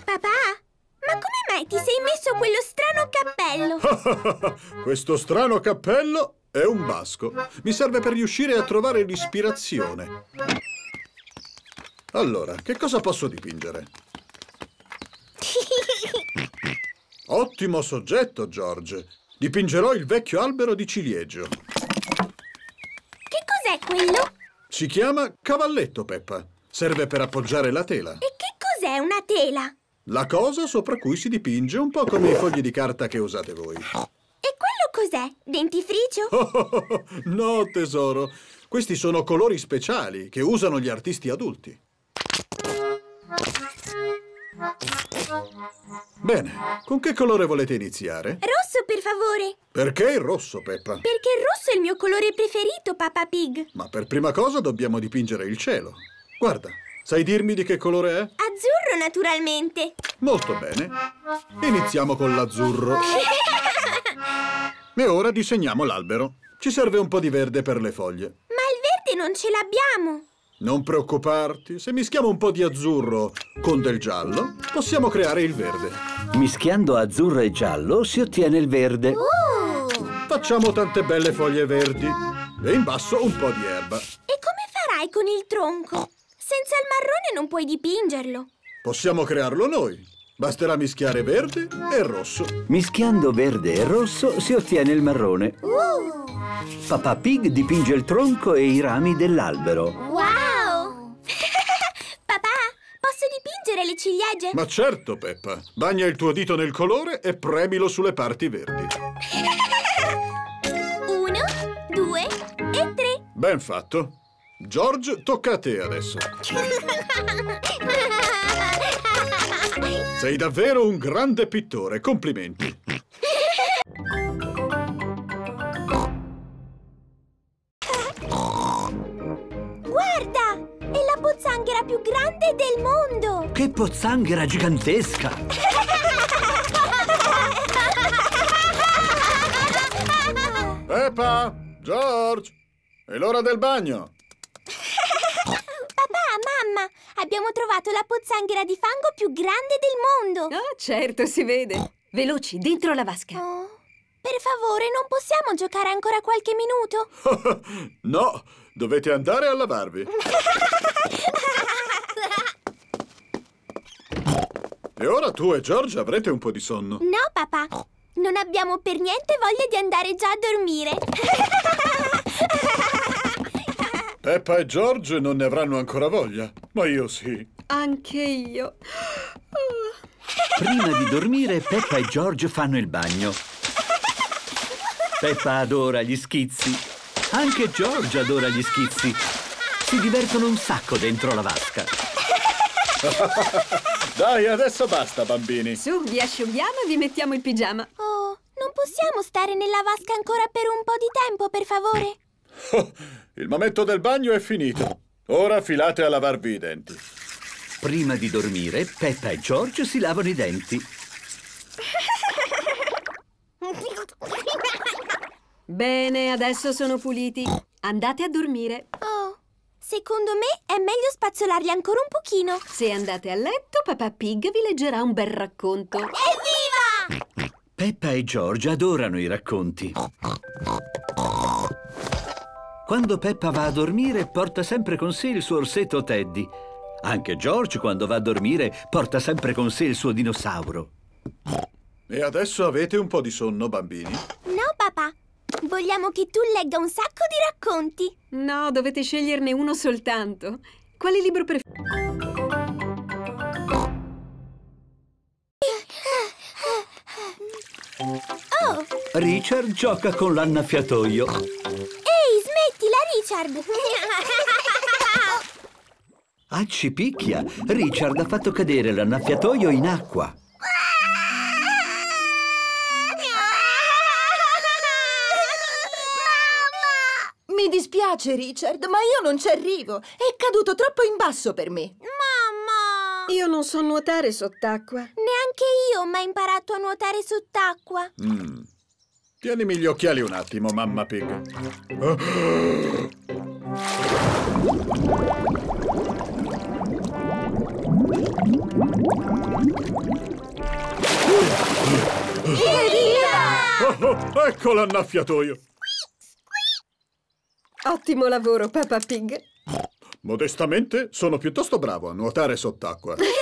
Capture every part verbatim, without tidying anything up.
Papà, ma come mai ti sei messo quello strano cappello? Questo strano cappello è un basco. Mi serve per riuscire a trovare l'ispirazione. Allora, che cosa posso dipingere? Ottimo soggetto, George. Dipingerò il vecchio albero di ciliegio. Che cos'è quello? Si chiama cavalletto, Peppa. Serve per appoggiare la tela. E che cos'è una tela? La cosa sopra cui si dipinge, un po' come i fogli di carta che usate voi. E quello cos'è? Dentifricio? Oh, oh, oh, no, tesoro. Questi sono colori speciali che usano gli artisti adulti. Bene, con che colore volete iniziare? Rosso, per favore. Perché il rosso, Peppa? Perché il rosso è il mio colore preferito, Papà Pig. Ma per prima cosa dobbiamo dipingere il cielo. Guarda, sai dirmi di che colore è? Azzurro, naturalmente. Molto bene. Iniziamo con l'azzurro. E ora disegniamo l'albero. Ci serve un po' di verde per le foglie. Ma il verde non ce l'abbiamo. Non preoccuparti, se mischiamo un po' di azzurro con del giallo, possiamo creare il verde. Mischiando azzurro e giallo si ottiene il verde. Uh! Facciamo tante belle foglie verdi e in basso un po' di erba. E come farai con il tronco? Senza il marrone non puoi dipingerlo. Possiamo crearlo noi. Basterà mischiare verde e rosso. Mischiando verde e rosso si ottiene il marrone. Uh! Papà Pig dipinge il tronco e i rami dell'albero. Wow! Papà, posso dipingere le ciliegie? Ma certo, Peppa. Bagna il tuo dito nel colore e premilo sulle parti verdi. Uno, due e tre. Ben fatto. George, tocca a te adesso. Sei davvero un grande pittore. Complimenti. Guarda! È la pozzanghera più grande del mondo! Che pozzanghera gigantesca! Peppa! George! È l'ora del bagno! Papà, mamma! Abbiamo trovato la pozzanghera di fango più grande del mondo! Ah, certo, si vede. Veloci, dentro la vasca. Oh, per favore, non possiamo giocare ancora qualche minuto? No, dovete andare a lavarvi. E ora tu e George avrete un po' di sonno. No, papà. Non abbiamo per niente voglia di andare già a dormire. Peppa e George non ne avranno ancora voglia, ma io sì. Anche io. Oh. Prima di dormire, Peppa e George fanno il bagno. Peppa adora gli schizzi. Anche George adora gli schizzi. Si divertono un sacco dentro la vasca. Dai, adesso basta, bambini. Su, vi asciughiamo e vi mettiamo il pigiama. Oh, non possiamo stare nella vasca ancora per un po' di tempo, per favore? Oh, il momento del bagno è finito. Ora filate a lavarvi i denti. Prima di dormire, Peppa e George si lavano i denti. Bene, adesso sono puliti. Andate a dormire. Oh, secondo me è meglio spazzolarli ancora un pochino. Se andate a letto, Papà Pig vi leggerà un bel racconto. Evviva! Peppa e George adorano i racconti. Quando Peppa va a dormire, porta sempre con sé il suo orsetto Teddy. Anche George, quando va a dormire, porta sempre con sé il suo dinosauro. E adesso avete un po' di sonno, bambini? No, papà. Vogliamo che tu legga un sacco di racconti. No, dovete sceglierne uno soltanto. Quale libro preferite? Oh! Richard gioca con l'annaffiatoio. Ehi, smettila, Richard! Accipicchia! Richard ha fatto cadere l'annaffiatoio in acqua. Mi dispiace, Richard, ma io non ci arrivo. È caduto troppo in basso per me. Mamma! Io non so nuotare sott'acqua. Neanche io ho mai imparato a nuotare sott'acqua. Mm. Tienimi gli occhiali un attimo, mamma Pig. Oh, oh, ecco l'annaffiatoio. Ottimo lavoro, Peppa Pig. Modestamente, sono piuttosto bravo a nuotare sott'acqua. Eh?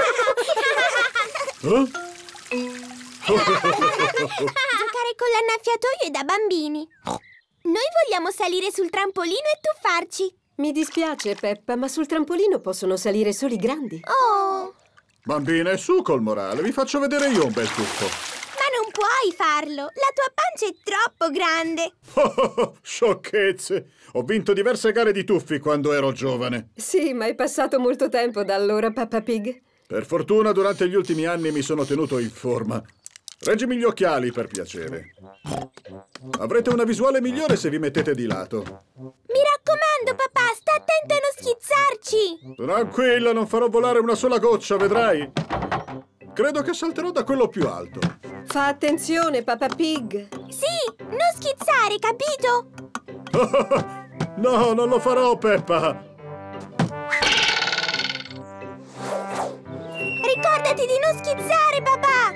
Giocare con l'annaffiatoio è da bambini. Noi vogliamo salire sul trampolino e tuffarci. Mi dispiace, Peppa, ma sul trampolino possono salire solo i grandi. Oh! Bambine, su col morale, vi faccio vedere io un bel tuffo. Ma non puoi farlo! La tua pancia è troppo grande! Oh, oh, oh, sciocchezze! Ho vinto diverse gare di tuffi quando ero giovane. Sì, ma è passato molto tempo da allora, Peppa Pig. Per fortuna, durante gli ultimi anni mi sono tenuto in forma. Reggimi gli occhiali, per piacere. Avrete una visuale migliore se vi mettete di lato. Mi raccomando, papà, sta attento a non schizzarci! Tranquilla, non farò volare una sola goccia, vedrai. Credo che salterò da quello più alto. Fa attenzione, Peppa Pig. Sì, non schizzare, capito? No, non lo farò, Peppa. Ricordati di non schizzare, papà!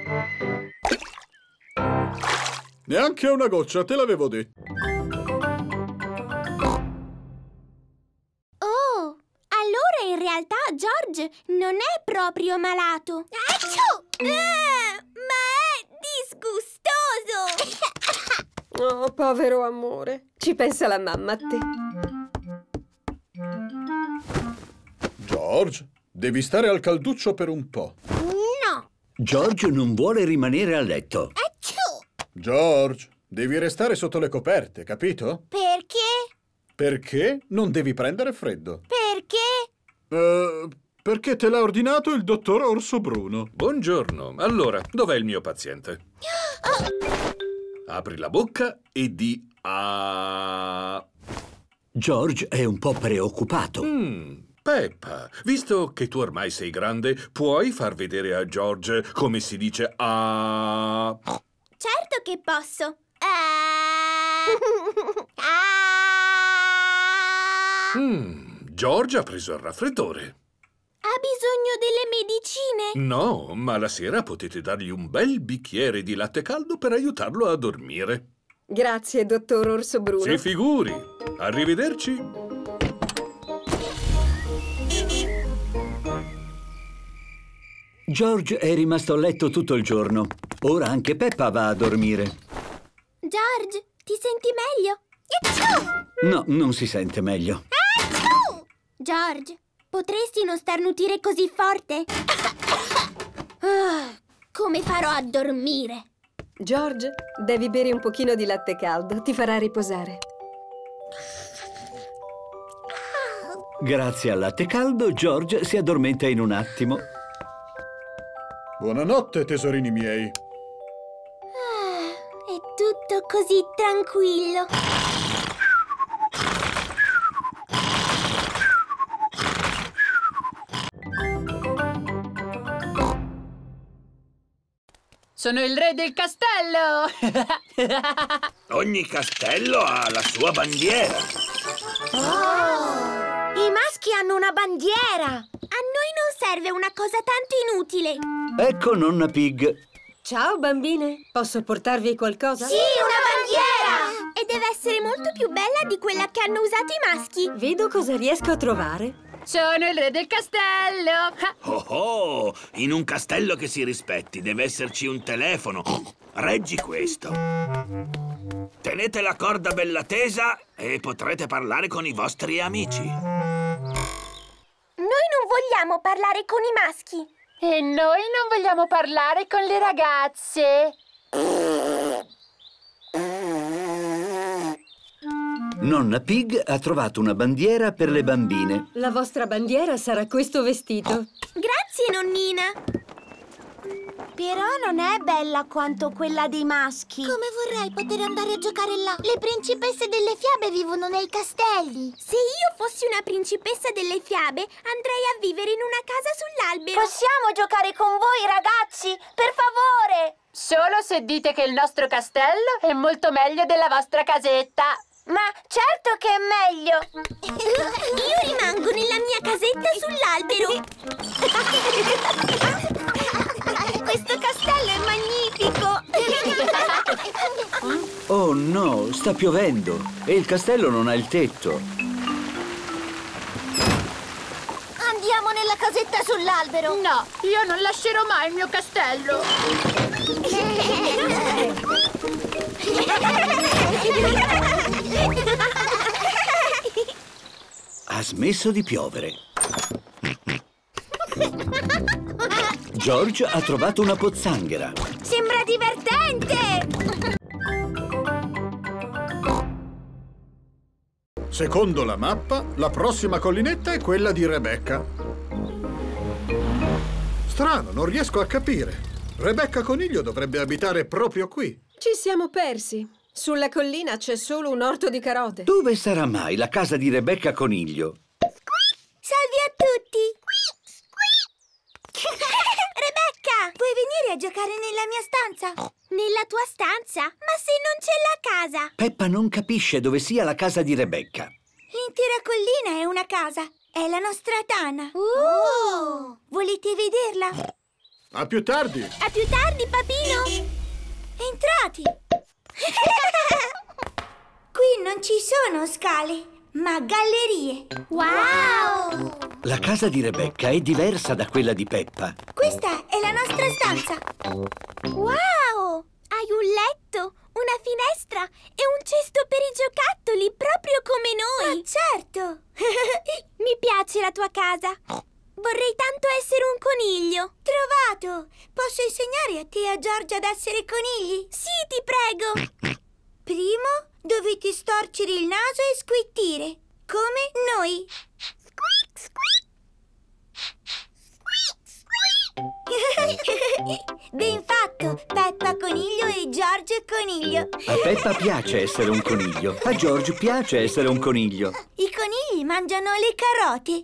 Neanche una goccia, te l'avevo detto. Oh, allora in realtà George non è proprio malato. Acciù! Ah, ma è disgustoso! Oh, povero amore. Ci pensa la mamma a te. George, devi stare al calduccio per un po'. No! George non vuole rimanere a letto. Acciù! George, devi restare sotto le coperte, capito? Perché? Perché non devi prendere freddo. Perché? Uh, perché te l'ha ordinato il dottor Orso Bruno. Buongiorno. Allora, dov'è il mio paziente? Apri la bocca e di ah. George è un po' preoccupato. Mm, Peppa, visto che tu ormai sei grande, puoi far vedere a George come si dice ah. Certo che posso. Ah. Ah. Mm, George ha preso il raffreddore. Ha bisogno delle medicine? No, ma la sera potete dargli un bel bicchiere di latte caldo per aiutarlo a dormire. Grazie, dottor Orso Bruno. Si figuri. Arrivederci. George è rimasto a letto tutto il giorno. Ora anche Peppa va a dormire. George, ti senti meglio? Acciù! No, non si sente meglio. Acciù! George, potresti non starnutire così forte? Ah, come farò a dormire? George, devi bere un pochino di latte caldo. Ti farà riposare. Grazie al latte caldo, George si addormenta in un attimo. Buonanotte, tesorini miei. Ah, è tutto così tranquillo. Sono il re del castello! Ogni castello ha la sua bandiera. Oh, i maschi hanno una bandiera! A noi non serve una cosa tanto inutile. Ecco nonna Pig. Ciao, bambine. Posso portarvi qualcosa? Sì, una bandiera! E deve essere molto più bella di quella che hanno usato i maschi. Vedo cosa riesco a trovare. Sono il re del castello! Oh oh, in un castello che si rispetti deve esserci un telefono. Reggi questo. Tenete la corda bella tesa e potrete parlare con i vostri amici. Noi non vogliamo parlare con i maschi. E noi non vogliamo parlare con le ragazze. Nonna Pig ha trovato una bandiera per le bambine. La vostra bandiera sarà questo vestito. Grazie, nonnina. Però non è bella quanto quella dei maschi. Come vorrei poter andare a giocare là. Le principesse delle fiabe vivono nei castelli. Se io fossi una principessa delle fiabe, andrei a vivere in una casa sull'albero. Possiamo giocare con voi, ragazzi? Per favore! Solo se dite che il nostro castello è molto meglio della vostra casetta. Ma certo che è meglio! Io rimango nella mia casetta sull'albero! Questo castello è magnifico! Oh no, sta piovendo e il castello non ha il tetto. Andiamo nella casetta sull'albero. No, io non lascerò mai il mio castello. Ha smesso di piovere. George ha trovato una pozzanghera. Sembra divertente! Secondo la mappa, la prossima collinetta è quella di Rebecca. Strano, non riesco a capire. Rebecca Coniglio dovrebbe abitare proprio qui. Ci siamo persi. Sulla collina c'è solo un orto di carote. Dove sarà mai la casa di Rebecca Coniglio? Salve a tutti! Rebecca, puoi venire a giocare nella mia stanza? Nella tua stanza? Ma se non c'è la casa? Peppa non capisce dove sia la casa di Rebecca. L'intera collina è una casa. È la nostra tana. Oh! Volete vederla? A più tardi. A più tardi, papino. Entrati. Qui non ci sono scale, ma gallerie. Wow! La casa di Rebecca è diversa da quella di Peppa. Questa è la nostra stanza. Wow! Hai un letto, una finestra e un cesto per i giocattoli, proprio come noi. Ma certo! Mi piace la tua casa. Vorrei tanto essere un coniglio. Trovato! Posso insegnare a te e a Giorgia ad essere conigli? Sì, ti prego. Primo, dovete storcere il naso e squittire, come noi. Squeak, squeak. Ben fatto, Peppa Coniglio e George Coniglio. A Peppa piace essere un coniglio. A George piace essere un coniglio. I conigli mangiano le carote.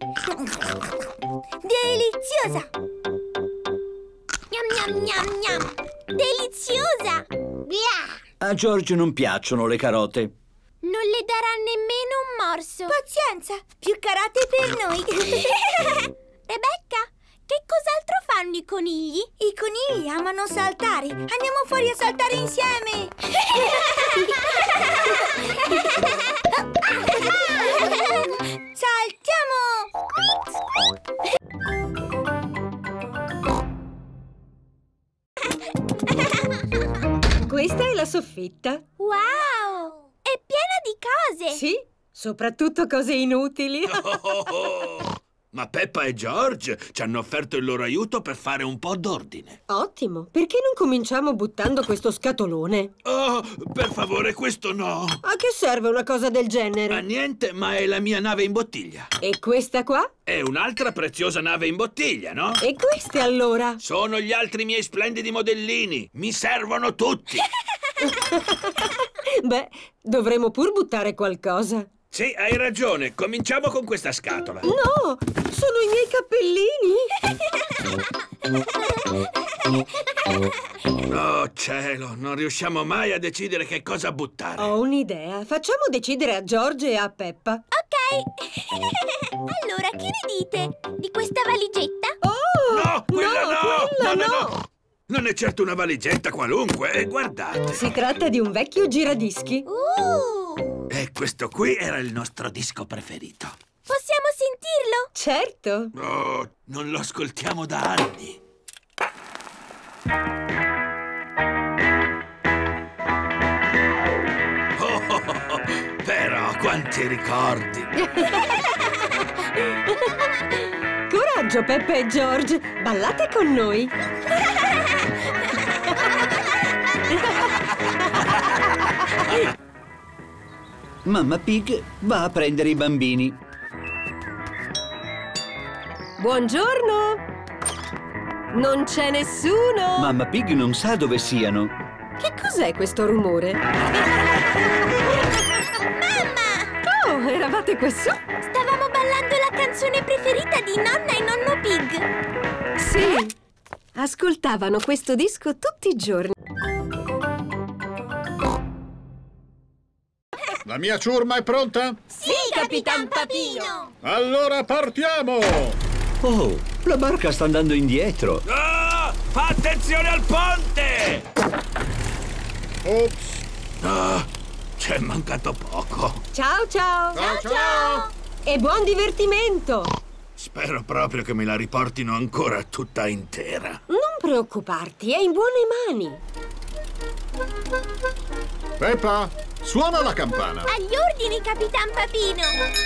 Deliziosa. Gnam gnam gnam gnam. Deliziosa. A George non piacciono le carote. Non le darà nemmeno un morso. Pazienza, più carote per noi. Rebecca, che cos'altro fanno i conigli? I conigli amano saltare. Andiamo fuori a saltare insieme. Saltiamo! Questa è la soffitta. Wow! È piena di cose. Sì, soprattutto cose inutili. Oh, oh, oh. Ma Peppa e George ci hanno offerto il loro aiuto per fare un po' d'ordine. Ottimo, perché non cominciamo buttando questo scatolone? Oh, per favore, questo no. A che serve una cosa del A genere? niente, ma è la mia nave in bottiglia. E questa qua? È un'altra preziosa nave in bottiglia, no? E queste allora? Sono gli altri miei splendidi modellini. Mi servono tutti. Beh, dovremmo pur buttare qualcosa. Sì, hai ragione. Cominciamo con questa scatola. No, sono i miei cappellini. Oh, cielo, non riusciamo mai a decidere che cosa buttare. Ho un'idea. Facciamo decidere a George e a Peppa. Ok. Allora, che ne dite? Di questa valigetta? Oh! No, quella no! quella no, no, no! no! Non è certo una valigetta qualunque, e guardate. Si tratta di un vecchio giradischi. Uh! E questo qui era il nostro disco preferito. Possiamo sentirlo? Certo. Oh, non lo ascoltiamo da anni. Oh, oh, oh, però quanti ricordi. Coraggio, Peppa e George. Ballate con noi. Mamma Pig va a prendere i bambini. Buongiorno. Non c'è nessuno. Mamma Pig non sa dove siano. Che cos'è questo rumore? Mamma! Oh, eravate qua su? Stavamo ballando la canzone preferita di nonna e nonno Pig. Sì. Ascoltavano questo disco tutti i giorni. La mia ciurma è pronta? Sì, Capitan Papino! Allora partiamo! Oh, la barca sta andando indietro. Ah, fa attenzione al ponte! Ops! Ah, c'è mancato poco. Ciao, ciao. Ciao, ciao! E buon divertimento. Spero proprio che me la riportino ancora tutta intera. Non preoccuparti, è in buone mani. Peppa, suona la campana. Agli ordini, Capitan Papino.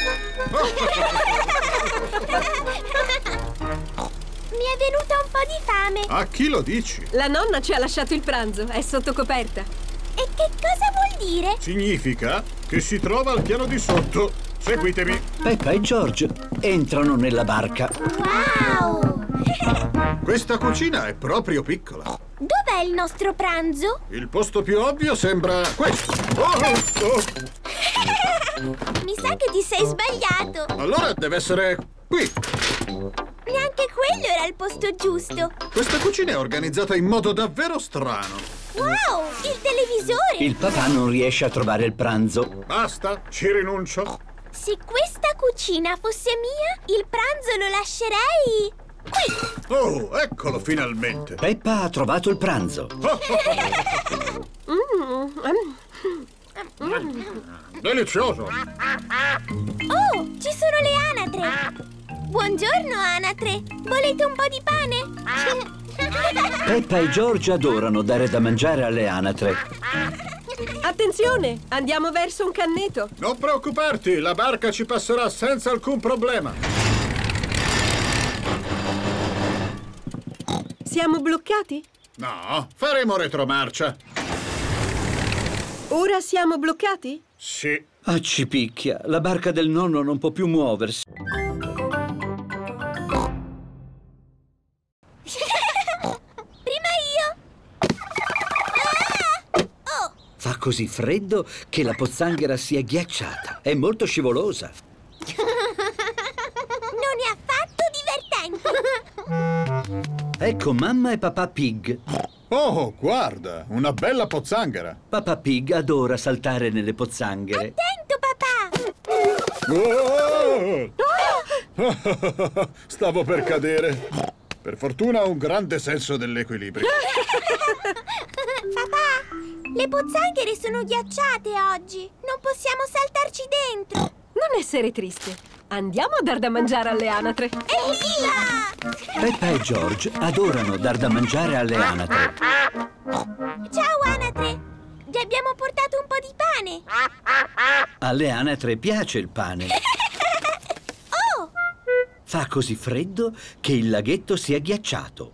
Mi è venuta un po' di fame. A chi lo dici? La nonna ci ha lasciato il pranzo, è sotto coperta. E che cosa vuol dire? Significa che si trova al piano di sotto. Seguitemi. Peppa e George entrano nella barca. Wow! Questa cucina è proprio piccola. Dov'è il nostro pranzo? Il posto più ovvio sembra questo. Oh, oh. Mi sa che ti sei sbagliato. Allora deve essere qui. Neanche quello era il posto giusto. Questa cucina è organizzata in modo davvero strano. Wow! Il televisore! Il papà non riesce a trovare il pranzo. Basta, ci rinuncio. Se questa cucina fosse mia, il pranzo lo lascerei qui. Oh, eccolo finalmente. Peppa ha trovato il pranzo. Delizioso. Oh, ci sono le anatre. Buongiorno, anatre. Volete un po' di pane? Peppa e George adorano dare da mangiare alle anatre. Attenzione, andiamo verso un canneto. Non preoccuparti, la barca ci passerà senza alcun problema. Siamo bloccati? No, faremo retromarcia. Ora siamo bloccati? Sì. Accipicchia, la barca del nonno non può più muoversi. Prima io. Ah! Oh, Fa così freddo che la pozzanghera si è ghiacciata. È molto scivolosa. non è affatto divertente. Ecco mamma e papà Pig. Oh, guarda, una bella pozzanghera. Papà Pig adora saltare nelle pozzanghere. Attento, papà. Oh! Stavo per cadere. Per fortuna ho un grande senso dell'equilibrio. Papà, le pozzanghere sono ghiacciate oggi. Non possiamo saltarci dentro. Non essere triste. Andiamo a dar da mangiare alle anatre. Evviva! Peppa e George adorano dar da mangiare alle anatre. Ciao, anatre. Vi abbiamo portato un po' di pane. Alle anatre piace il pane. Oh! Fa così freddo che il laghetto si è ghiacciato.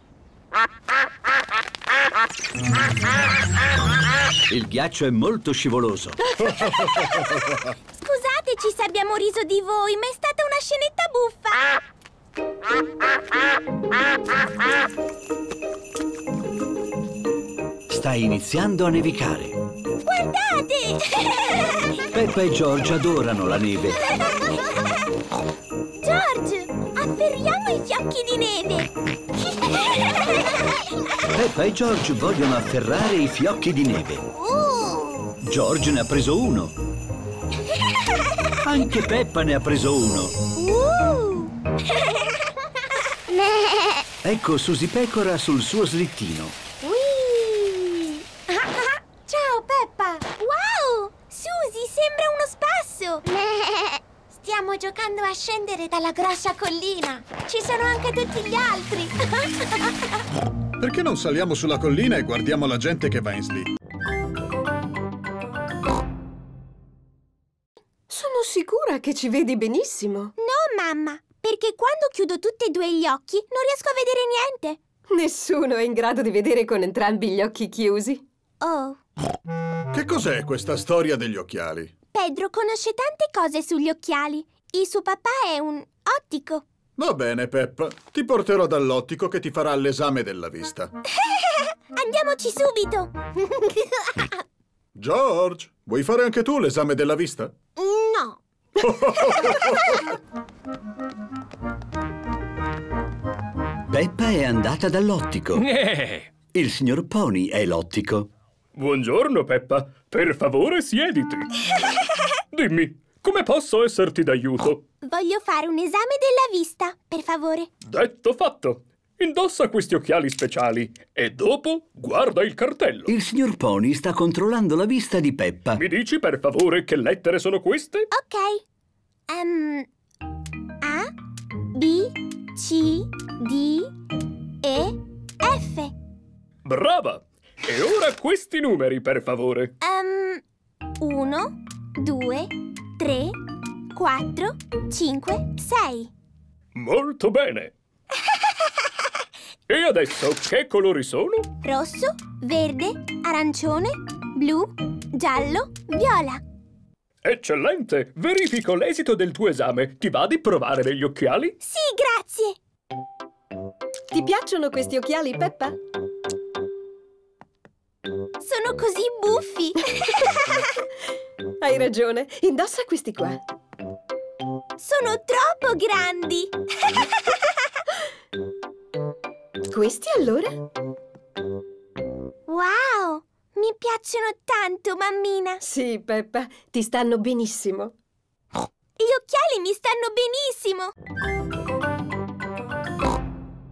Il ghiaccio è molto scivoloso. Scusateci se abbiamo riso di voi, ma è stata una scenetta buffa. Sta iniziando a nevicare. Guardate! Peppa e George adorano la neve. George, afferriamo i fiocchi di neve. Peppa e George vogliono afferrare i fiocchi di neve. Uh. George ne ha preso uno. Anche Peppa ne ha preso uno. Uh. Ecco Susie Pecora sul suo slittino. Whee! Ciao, Peppa. Wow! Susie, sembra uno spasso. Stiamo giocando a scendere dalla grossa collina. Ci sono anche tutti gli altri. Perché non saliamo sulla collina e guardiamo la gente che va in sli? Sono sicura che ci vedi benissimo. No, mamma, perché quando chiudo tutti e due gli occhi non riesco a vedere niente. Nessuno è in grado di vedere con entrambi gli occhi chiusi. Oh. Che cos'è questa storia degli occhiali? Pedro conosce tante cose sugli occhiali. Il suo papà è un ottico. Va bene, Peppa. Ti porterò dall'ottico che ti farà l'esame della vista. Andiamoci subito. George, vuoi fare anche tu l'esame della vista? No. Peppa è andata dall'ottico. Eh. Il signor Pony è l'ottico. Buongiorno, Peppa. Per favore, siediti. Dimmi, come posso esserti d'aiuto? Voglio fare un esame della vista, per favore. Detto fatto. Indossa questi occhiali speciali e dopo guarda il cartello. Il signor Pony sta controllando la vista di Peppa. Mi dici per favore che lettere sono queste? Ok. Um, A, B, C, D, E, F. Brava! E ora questi numeri, per favore. Um, uno, due, tre, quattro, cinque, sei. Molto bene. E adesso che colori sono? Rosso, verde, arancione, blu, giallo, viola. Eccellente! Verifico l'esito del tuo esame. Ti va di provare degli occhiali? Sì, grazie. Ti piacciono questi occhiali, Peppa? Sono così buffi. Hai ragione. Indossa questi qua. Sono troppo grandi. Questi allora? Wow, mi piacciono tanto, mammina. Sì, Peppa, ti stanno benissimo. Gli occhiali mi stanno benissimo.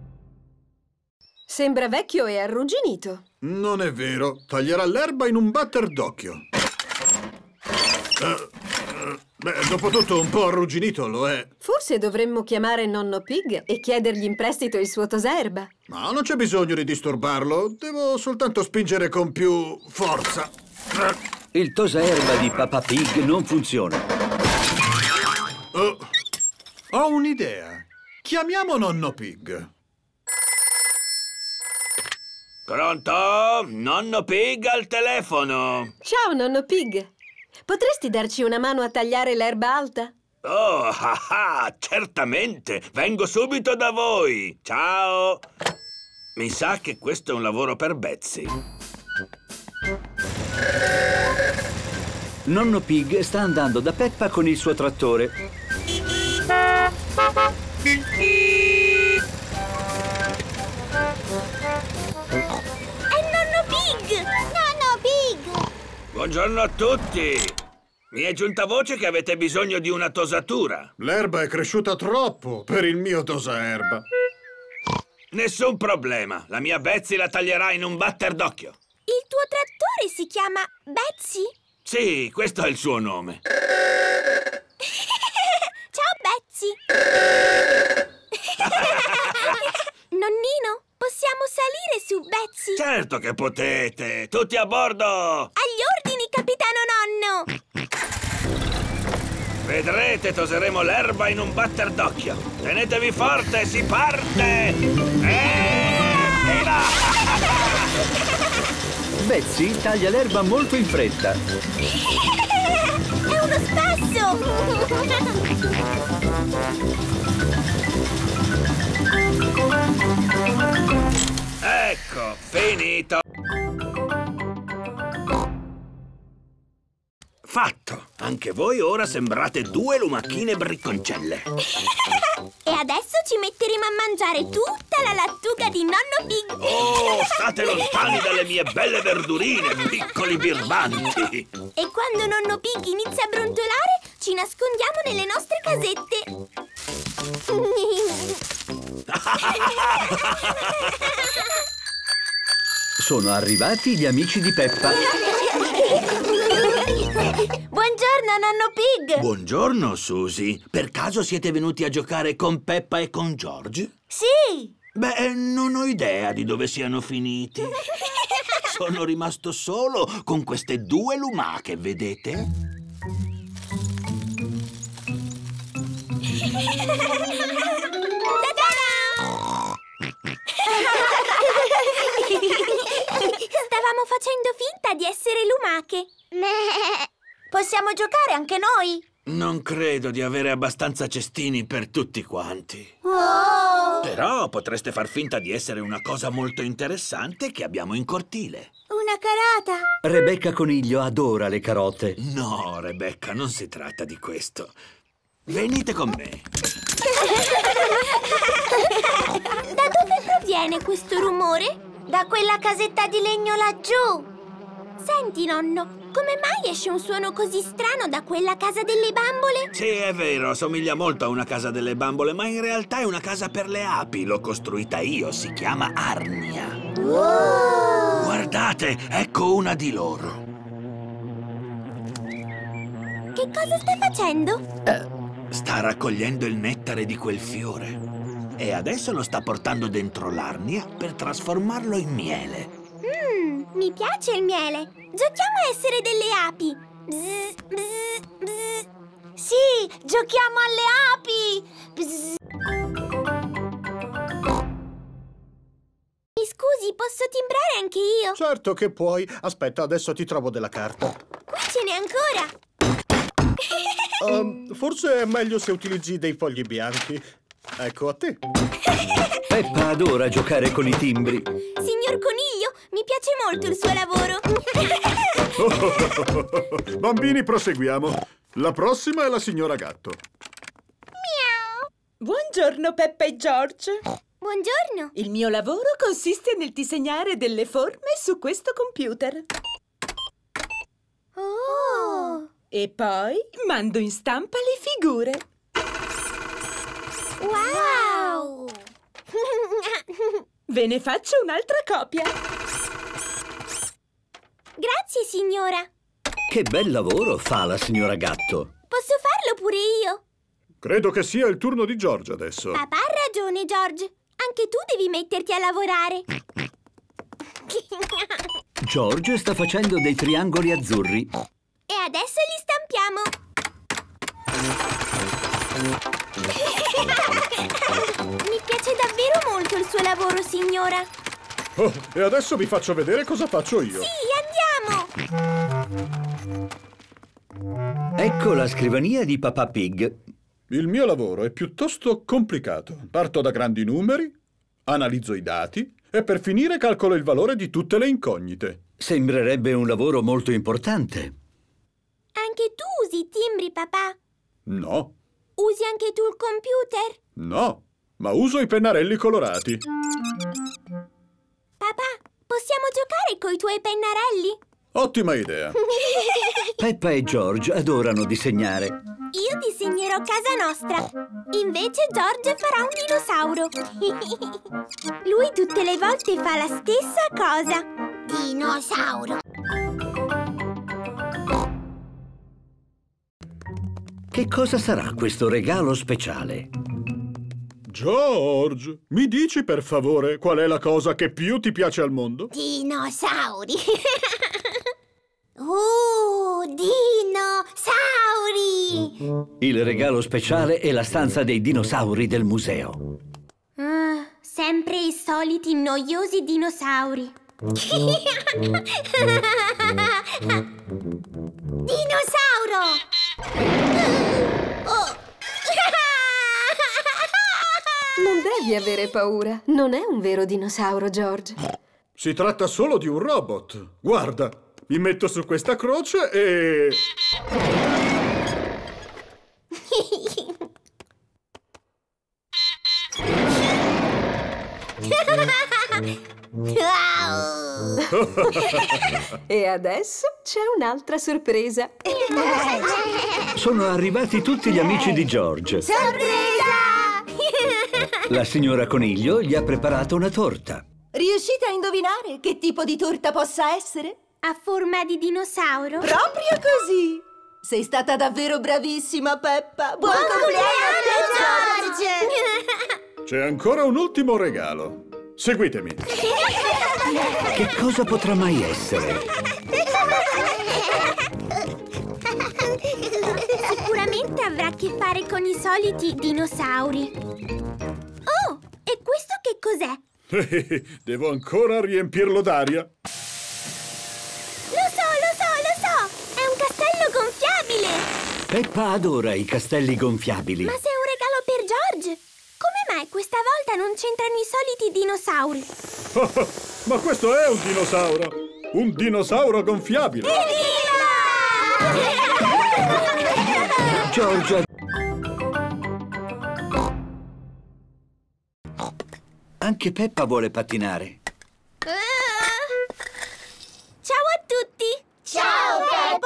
Sembra vecchio e arrugginito. Non è vero. Taglierà l'erba in un batter d'occhio. Uh, uh, beh, dopotutto un po' arrugginito lo è. Forse dovremmo chiamare nonno Pig e chiedergli in prestito il suo tosaerba. Ma non c'è bisogno di disturbarlo. Devo soltanto spingere con più forza. Il tosaerba di Papà Pig non funziona. Uh, ho un'idea. Chiamiamo nonno Pig. Pronto? Nonno Pig al telefono. Ciao, nonno Pig. Potresti darci una mano a tagliare l'erba alta? Oh, ah, ah, certamente. Vengo subito da voi. Ciao. Mi sa che questo è un lavoro per Betsy. Nonno Pig sta andando da Peppa con il suo trattore. Nonno Pig! Buongiorno a tutti! Mi è giunta voce che avete bisogno di una tosatura. L'erba è cresciuta troppo per il mio tosaerba. Nessun problema. La mia Betsy la taglierà in un batter d'occhio. Il tuo trattore si chiama Betsy? Sì, questo è il suo nome. Ciao, Betsy! Nonnino, possiamo salire su Betsy? Certo che potete. Tutti a bordo! Agli ordini, capitano nonno! Vedrete, toseremo l'erba in un batter d'occhio. Tenetevi forte, si parte! E là! Betsy taglia l'erba molto in fretta. È uno spasso! Ecco, finito! Fatto! Anche voi ora sembrate due lumachine bricconcelle. E adesso ci metteremo a mangiare tutta la lattuga di nonno Pig. Oh, state lontani dalle mie belle verdurine, piccoli birbanti! E quando nonno Pig inizia a brontolare, ci nascondiamo nelle nostre casette. Sono arrivati gli amici di Peppa. Buongiorno, nonno Pig! Buongiorno, Susie. Per caso siete venuti a giocare con Peppa e con George? Sì! Beh, non ho idea di dove siano finiti. Sono rimasto solo con queste due lumache, vedete? Stavamo facendo finta di essere lumache. Possiamo giocare anche noi? Non credo di avere abbastanza cestini per tutti quanti. Oh! Però potreste far finta di essere una cosa molto interessante che abbiamo in cortile. Una carota? Rebecca Coniglio adora le carote. No, Rebecca, non si tratta di questo. Venite con me. Da dove proviene questo rumore? Da quella casetta di legno laggiù. Senti, nonno, Come mai esce un suono così strano da quella casa delle bambole? Sì, è vero, somiglia molto a una casa delle bambole, ma in realtà è una casa per le api. L'ho costruita io, si chiama Arnia. Wow! Guardate, ecco una di loro. Che cosa sta facendo? Eh, sta raccogliendo il nettare di quel fiore. E adesso lo sta portando dentro l'Arnia per trasformarlo in miele. Mmm, mi piace il miele. Giochiamo a essere delle api. Bzz, bzz, bzz. Sì, giochiamo alle api. Bzz. Mi scusi, posso timbrare anche io? Certo che puoi. Aspetta, adesso ti trovo della carta. Qui ce n'è ancora. Um, forse è meglio se utilizzi dei fogli bianchi. Ecco a te. Peppa adora giocare con i timbri. Signor Coniglio, mi piace molto il suo lavoro. Bambini, proseguiamo. La prossima è la signora Gatto. Miau. Buongiorno, Peppa e George. Buongiorno. Il mio lavoro consiste nel disegnare delle forme su questo computer. Oh. E poi mando in stampa le figure. Wow! Ve ne faccio un'altra copia. Grazie, signora. Che bel lavoro fa la signora Gatto. Posso farlo pure io? Credo che sia il turno di George adesso. Papà ha ragione, George. Anche tu devi metterti a lavorare. George sta facendo dei triangoli azzurri. E adesso li stampiamo. Mi piace davvero molto il suo lavoro, signora. Oh, e adesso vi faccio vedere cosa faccio io. Sì, andiamo. Ecco la scrivania di Papà Pig. Il mio lavoro è piuttosto complicato. Parto da grandi numeri, analizzo i dati e per finire calcolo il valore di tutte le incognite. Sembrerebbe un lavoro molto importante. Anche tu usi i timbri, papà? No. Usi anche tu il computer? No, ma uso i pennarelli colorati. Papà, possiamo giocare coi tuoi pennarelli? Ottima idea. Peppa e George adorano disegnare. Io disegnerò casa nostra. Invece George farà un dinosauro. Lui tutte le volte fa la stessa cosa. Dinosauro. Che cosa sarà questo regalo speciale? George, mi dici per favore qual è la cosa che più ti piace al mondo? Dinosauri. Oh, dinosauri! Il regalo speciale è la stanza dei dinosauri del museo. Ah, sempre i soliti noiosi dinosauri. Dinosauro! Oh. Non devi avere paura. Non è un vero dinosauro, George. Si tratta solo di un robot. Guarda, mi metto su questa croce e... E adesso c'è un'altra sorpresa. Sono arrivati tutti gli amici di George. Sorpresa! La signora Coniglio gli ha preparato una torta. Riuscite a indovinare che tipo di torta possa essere? A forma di dinosauro? Proprio così! Sei stata davvero bravissima, Peppa! Buon, Buon compleanno, compleanno, George! C'è ancora un ultimo regalo. Seguitemi. Che cosa potrà mai essere? Sicuramente avrà a che fare con i soliti dinosauri. Oh, e questo che cos'è? Devo ancora riempirlo d'aria. Lo so, lo so, lo so! È un castello gonfiabile! Peppa adora i castelli gonfiabili. Ma se è un regalo per George, come mai questa volta non c'entrano i soliti dinosauri? Ma questo è un dinosauro! Un dinosauro gonfiabile! George... Anche Peppa vuole pattinare. Ciao a tutti! Ciao, Peppa!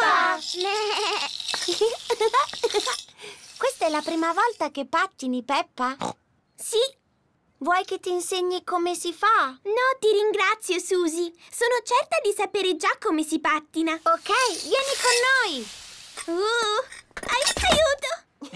la prima volta che pattini, Peppa? Sì. Vuoi che ti insegni come si fa? No, ti ringrazio, Susie. Sono certa di sapere già come si pattina. Ok, vieni con noi. Uh, ai- aiuto!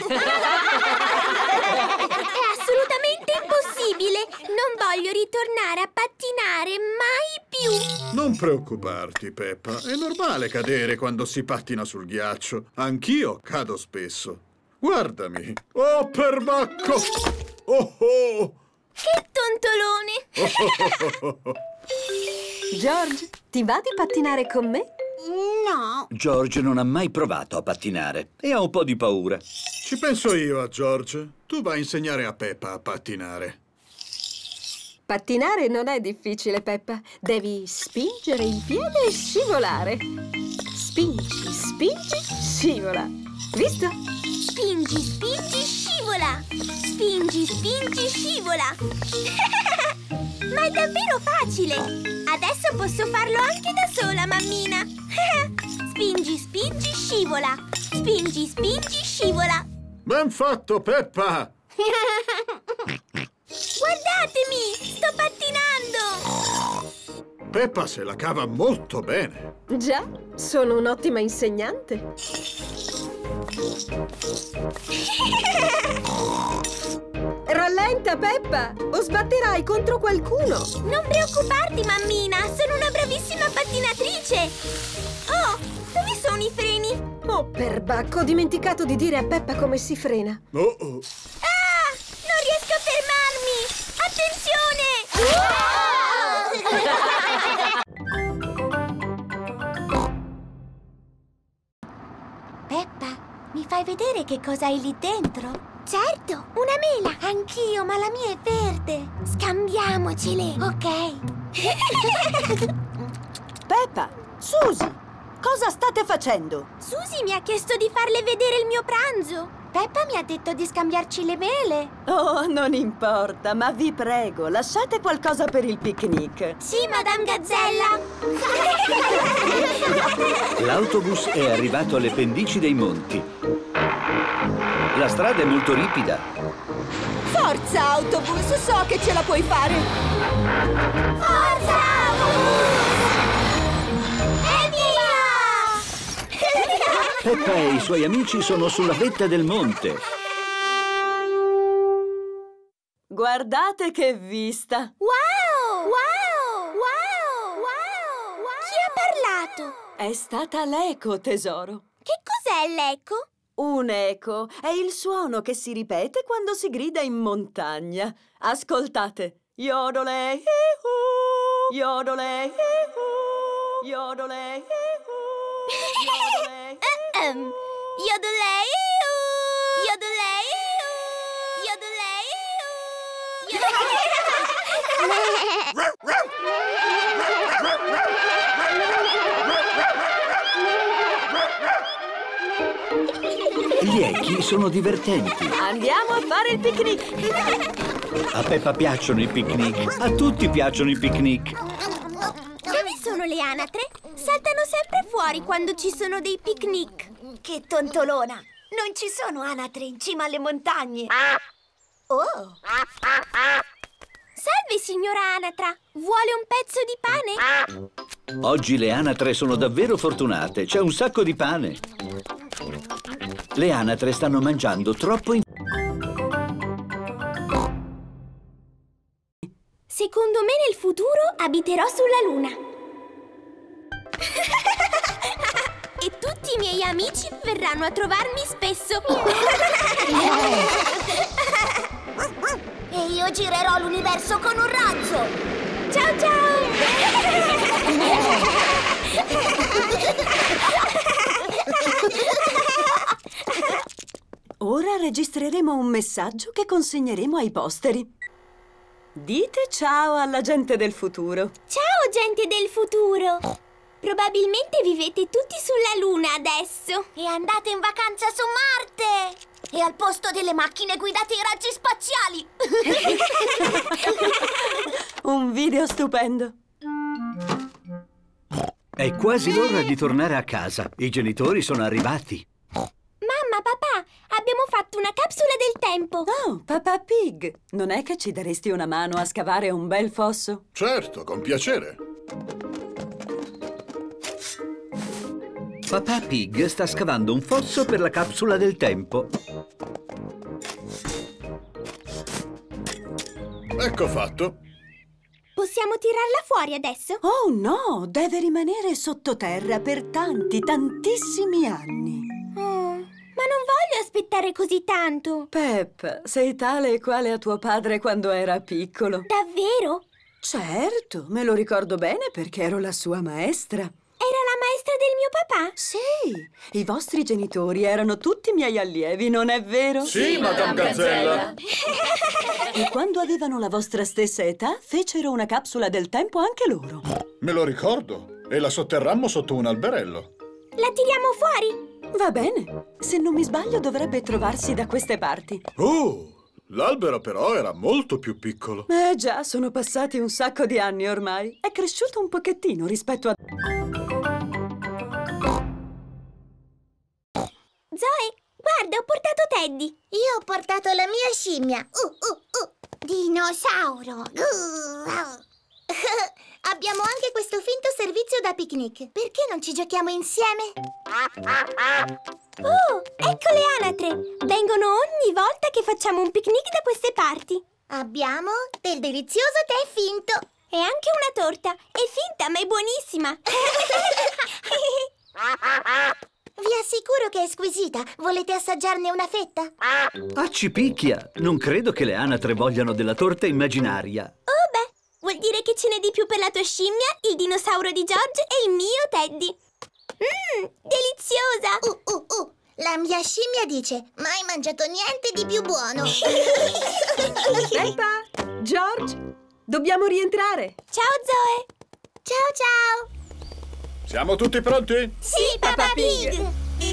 È assolutamente impossibile. Non voglio ritornare a pattinare mai più. Non preoccuparti, Peppa. È normale cadere quando si pattina sul ghiaccio. Anch'io cado spesso. Guardami. Oh, perbacco! Oh, oh! Che tontolone! George, ti va di pattinare con me? No. George non ha mai provato a pattinare e ha un po' di paura. Ci penso io a George. Tu vai a insegnare a Peppa a pattinare. Pattinare non è difficile, Peppa. Devi spingere il piede e scivolare. Spingi, spingi, scivola. Visto? Spingi, spingi, scivola! Spingi, spingi, scivola! Ma è davvero facile! Adesso posso farlo anche da sola, mammina! Spingi, spingi, scivola! Spingi, spingi, scivola! Ben fatto, Peppa! Guardatemi! Sto pattinando! Peppa se la cava molto bene. Già, sono un'ottima insegnante. Rallenta, Peppa, o sbatterai contro qualcuno. Non preoccuparti, mammina, sono una bravissima pattinatrice. Oh, dove sono i freni? Oh, perbacco, ho dimenticato di dire a Peppa come si frena. Oh, oh. Ah, non riesco a fermarmi. Attenzione! Peppa, mi fai vedere che cosa hai lì dentro? Certo, una mela. Anch'io, ma la mia è verde. Scambiamocele. Ok. Peppa, Susie, cosa state facendo? Susie mi ha chiesto di farle vedere il mio pranzo. Peppa mi ha detto di scambiarci le mele. Oh, non importa, ma vi prego, lasciate qualcosa per il picnic. Sì, Madame Gazzella. L'autobus è arrivato alle pendici dei monti. La strada è molto ripida. Forza, autobus, so che ce la puoi fare. Forza! Evviva! Peppa e i suoi amici sono sulla vetta del monte. Guardate che vista. Wow! Wow! Wow! Wow! Chi ha parlato? È stata l'eco, tesoro. Che cos'è l'eco? Un eco è il suono che si ripete quando si grida in montagna. Ascoltate. Yodole, hi-hu, yodole, hi-hu, yodole, hi-hu, yodole. Um, Yodelei, yodelei, yodelei, Gli echi sono divertenti. Andiamo a fare il picnic. A Peppa piacciono i picnic. A tutti piacciono i picnic. Dove sono le anatre? Saltano sempre fuori quando ci sono dei picnic. Che tontolona! Non ci sono anatre in cima alle montagne. Oh! Salve, signora anatra. Vuole un pezzo di pane? Oggi le anatre sono davvero fortunate. C'è un sacco di pane. Le anatre stanno mangiando troppo in... Secondo me nel futuro abiterò sulla Luna. E tutti i miei amici verranno a trovarmi spesso. E io girerò l'universo con un razzo. Ciao ciao! Ora registreremo un messaggio che consegneremo ai posteri. Dite ciao alla gente del futuro. Ciao, gente del futuro! Probabilmente vivete tutti sulla Luna adesso. E andate in vacanza su Marte! E al posto delle macchine guidate i raggi spaziali! Un video stupendo. È quasi l'ora di tornare a casa. I genitori sono arrivati. Mamma, papà, abbiamo fatto una capsula del tempo. Oh, Peppa Pig! Non è che ci daresti una mano a scavare un bel fosso? Certo, con piacere. Papà Pig sta scavando un fosso per la capsula del tempo. Ecco fatto. Possiamo tirarla fuori adesso? Oh no, deve rimanere sottoterra per tanti, tantissimi anni. Oh, ma non voglio aspettare così tanto. Peppa, sei tale e quale a tuo padre quando era piccolo. Davvero? Certo, me lo ricordo bene perché ero la sua maestra. Era la maestra del mio papà? Sì, i vostri genitori erano tutti miei allievi, non è vero? Sì, Madame Gazzella. E quando avevano la vostra stessa età, fecero una capsula del tempo anche loro. Me lo ricordo. E la sotterrammo sotto un alberello. La tiriamo fuori? Va bene. Se non mi sbaglio, dovrebbe trovarsi da queste parti. Oh, l'albero però era molto più piccolo. Eh già, sono passati un sacco di anni ormai. È cresciuto un pochettino rispetto a... Zoe, guarda, ho portato Teddy. Io ho portato la mia scimmia. Uh, uh, uh. Dinosauro. Uh. Abbiamo anche questo finto servizio da picnic. Perché non ci giochiamo insieme? Oh, ecco le anatre. Vengono ogni volta che facciamo un picnic da queste parti. Abbiamo del delizioso tè finto. E anche una torta. È finta, ma è buonissima. Vi assicuro che è squisita. Volete assaggiarne una fetta? Accipicchia! Non credo che le anatre vogliano della torta immaginaria. Oh beh, vuol dire che ce n'è di più per la tua scimmia, il dinosauro di George e il mio Teddy. Mmm, deliziosa! Uh, uh, uh. La mia scimmia dice: mai mangiato niente di più buono. Peppa, George, dobbiamo rientrare. Ciao Zoe! Ciao ciao! Siamo tutti pronti? Sì, Peppa Pig!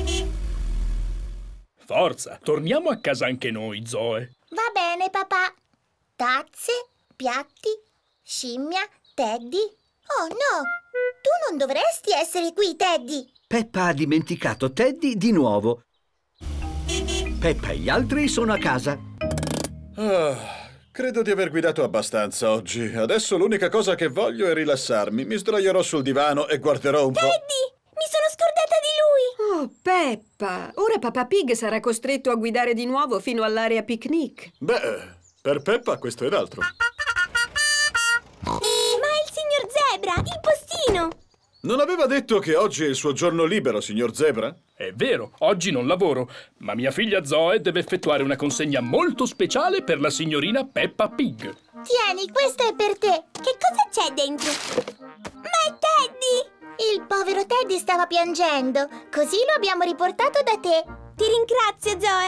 Forza, torniamo a casa anche noi, Zoe. Va bene, papà. Tazze, piatti, scimmia, Teddy. Oh no, tu non dovresti essere qui, Teddy. Peppa ha dimenticato Teddy di nuovo. Peppa e gli altri sono a casa. Ah, credo di aver guidato abbastanza oggi. Adesso l'unica cosa che voglio è rilassarmi. Mi sdraierò sul divano e guarderò un po'. Teddy, mi sono scordata di lui. Oh, Peppa, ora Papà Pig sarà costretto a guidare di nuovo fino all'area picnic. Beh, per Peppa questo ed altro. Ma è il signor Zebra, il postino. Non aveva detto che oggi è il suo giorno libero, signor Zebra? È vero, oggi non lavoro, ma mia figlia Zoe deve effettuare una consegna molto speciale per la signorina Peppa Pig. Tieni, questo è per te. Che cosa c'è dentro? Ma è Teddy! Il povero Teddy stava piangendo. Così lo abbiamo riportato da te. Ti ringrazio, Zoe.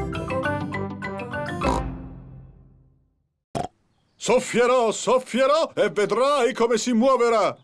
Soffierò, soffierò e vedrai come si muoverà.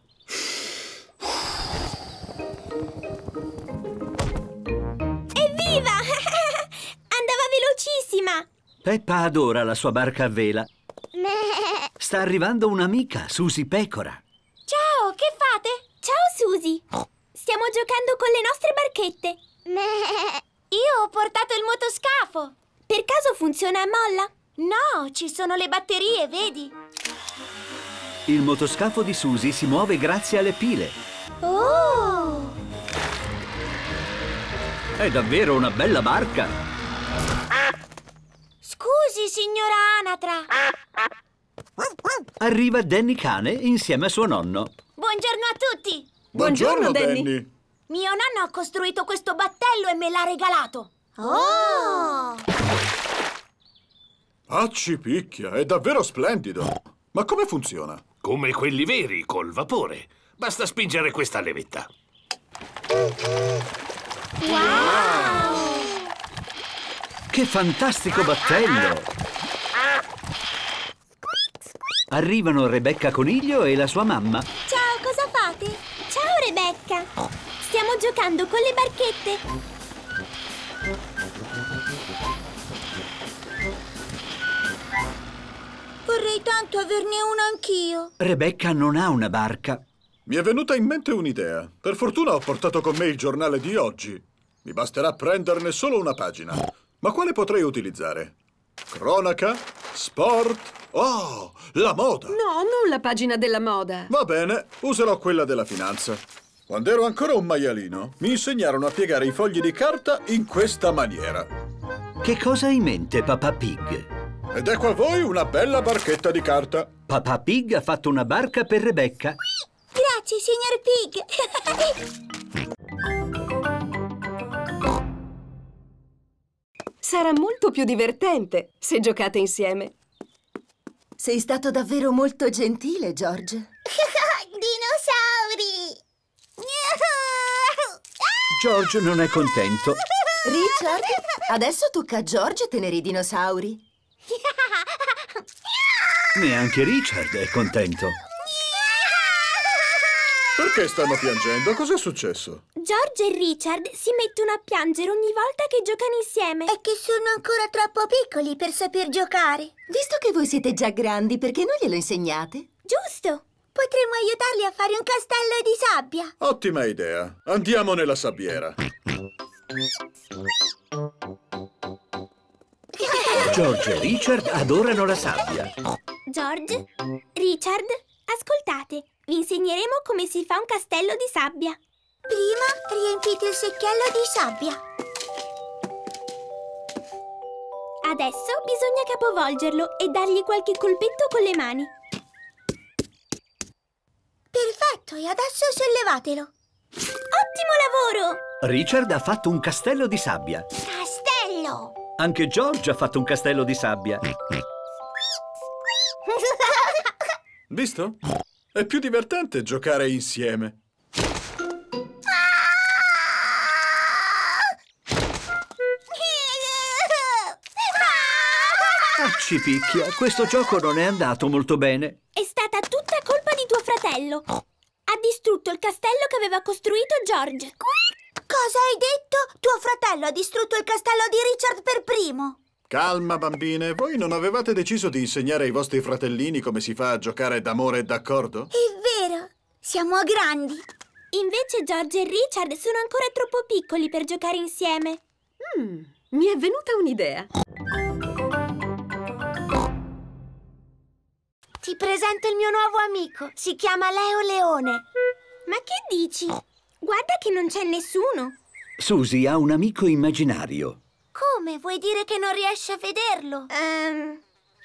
Evviva! Andava velocissima. Peppa adora la sua barca a vela. Sta arrivando un'amica, Susie Pecora. Ciao, che fate? Ciao, Susie. Stiamo giocando con le nostre barchette. Io ho portato il motoscafo. Per caso funziona a molla? No, ci sono le batterie, vedi? Il motoscafo di Susie si muove grazie alle pile. Oh! È davvero una bella barca. Scusi, signora Anatra. Arriva Danny Cane insieme a suo nonno. Buongiorno a tutti. Buongiorno, Danny. Danny. Mio nonno ha costruito questo battello e me l'ha regalato. Oh! Accipicchia, è davvero splendido. Ma come funziona? Come quelli veri, col vapore. Basta spingere questa levetta. Wow! Che fantastico battello! Arrivano Rebecca Coniglio e la sua mamma. Ciao, cosa fate? Ciao, Rebecca. Stiamo giocando con le barchette. Vorrei tanto averne una anch'io. Rebecca non ha una barca. Mi è venuta in mente un'idea. Per fortuna ho portato con me il giornale di oggi. Mi basterà prenderne solo una pagina. Ma quale potrei utilizzare? Cronaca? Sport? Oh, la moda! No, non la pagina della moda. Va bene, userò quella della finanza. Quando ero ancora un maialino, mi insegnarono a piegare i fogli di carta in questa maniera. Che cosa hai in mente, Papà Pig? Ed ecco a voi una bella barchetta di carta. Papà Pig ha fatto una barca per Rebecca. Grazie, signor Pig. Sarà molto più divertente se giocate insieme. Sei stato davvero molto gentile, George. Dinosauri! George non è contento. Richard, adesso tocca a George tenere i dinosauri. Neanche Richard è contento. Perché stanno piangendo? Cos'è successo? George e Richard si mettono a piangere ogni volta che giocano insieme. È che sono ancora troppo piccoli per saper giocare. Visto che voi siete già grandi, perché non glielo insegnate? Giusto! Potremmo aiutarli a fare un castello di sabbia. Ottima idea. Andiamo nella sabbiera. George e Richard adorano la sabbia. George, Richard, ascoltate. Vi insegneremo come si fa un castello di sabbia. Prima riempite il secchiello di sabbia. Adesso bisogna capovolgerlo e dargli qualche colpetto con le mani. Perfetto, e adesso sollevatelo. Ottimo lavoro! Richard ha fatto un castello di sabbia. Castello! Anche George ha fatto un castello di sabbia. Visto? È più divertente giocare insieme. Ci picchia, questo gioco non è andato molto bene. È stata tutta colpa di tuo fratello. Ha distrutto il castello che aveva costruito George. Cosa hai detto? Tuo fratello ha distrutto il castello di Richard per primo. Calma, bambine. Voi non avevate deciso di insegnare ai vostri fratellini come si fa a giocare d'amore e d'accordo? È vero. Siamo grandi. Invece George e Richard sono ancora troppo piccoli per giocare insieme. Mm, mi è venuta un'idea. Ti presento il mio nuovo amico. Si chiama Leo Leone. Ma che dici? Guarda che non c'è nessuno. Susie ha un amico immaginario. Come? Vuoi dire che non riesci a vederlo? Um...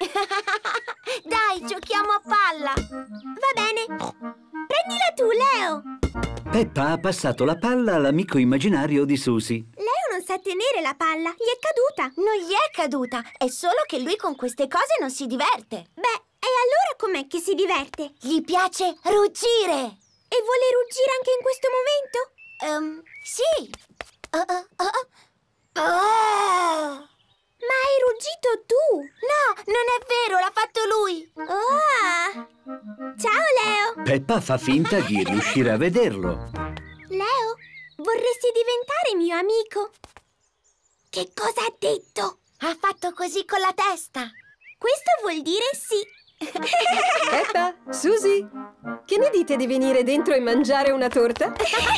Dai, giochiamo a palla. Va bene. Prendila tu, Leo. Peppa ha passato la palla all'amico immaginario di Susie. Leo non sa tenere la palla. Gli è caduta. Non gli è caduta. È solo che lui con queste cose non si diverte. Beh, e allora com'è che si diverte? Gli piace ruggire. E vuole ruggire anche in questo momento? Um, sì. Uh, uh, uh. Oh. Ma hai ruggito tu? No, non è vero, l'ha fatto lui. Oh. Ciao, Leo. Peppa fa finta di riuscire a vederlo. Leo, vorresti diventare mio amico? Che cosa ha detto? Ha fatto così con la testa. Questo vuol dire sì. Peppa, Susie, che ne dite di venire dentro e mangiare una torta?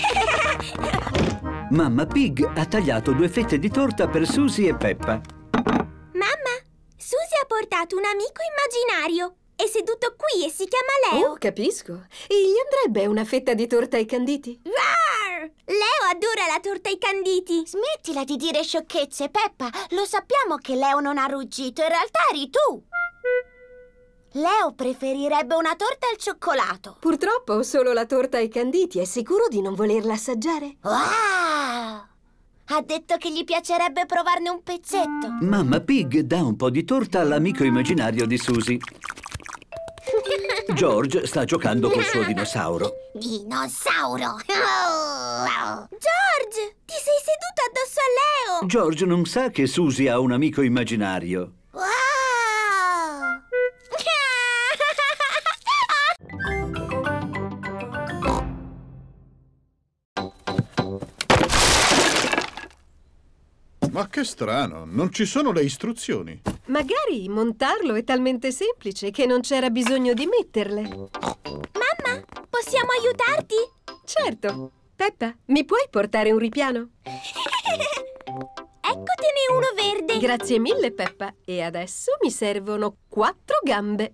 Mamma Pig ha tagliato due fette di torta per Susie e Peppa. Mamma, Susie ha portato un amico immaginario. È seduto qui e si chiama Leo. Oh, capisco. E gli andrebbe una fetta di torta ai canditi? Rar! Leo adora la torta ai canditi. Smettila di dire sciocchezze, Peppa. Lo sappiamo che Leo non ha ruggito. In realtà eri tu. Leo preferirebbe una torta al cioccolato. Purtroppo solo la torta ai canditi. È sicuro di non volerla assaggiare? Wow! Ha detto che gli piacerebbe provarne un pezzetto. Mamma Pig dà un po' di torta all'amico immaginario di Susie. George sta giocando col suo dinosauro. Dinosauro! George, ti sei seduto addosso a Leo! George non sa che Susie ha un amico immaginario. Wow! Ma che strano, non ci sono le istruzioni. Magari montarlo è talmente semplice che non c'era bisogno di metterle. Mamma, possiamo aiutarti? Certo. Peppa, mi puoi portare un ripiano? Eccotene uno verde. Grazie mille, Peppa. E adesso mi servono quattro gambe.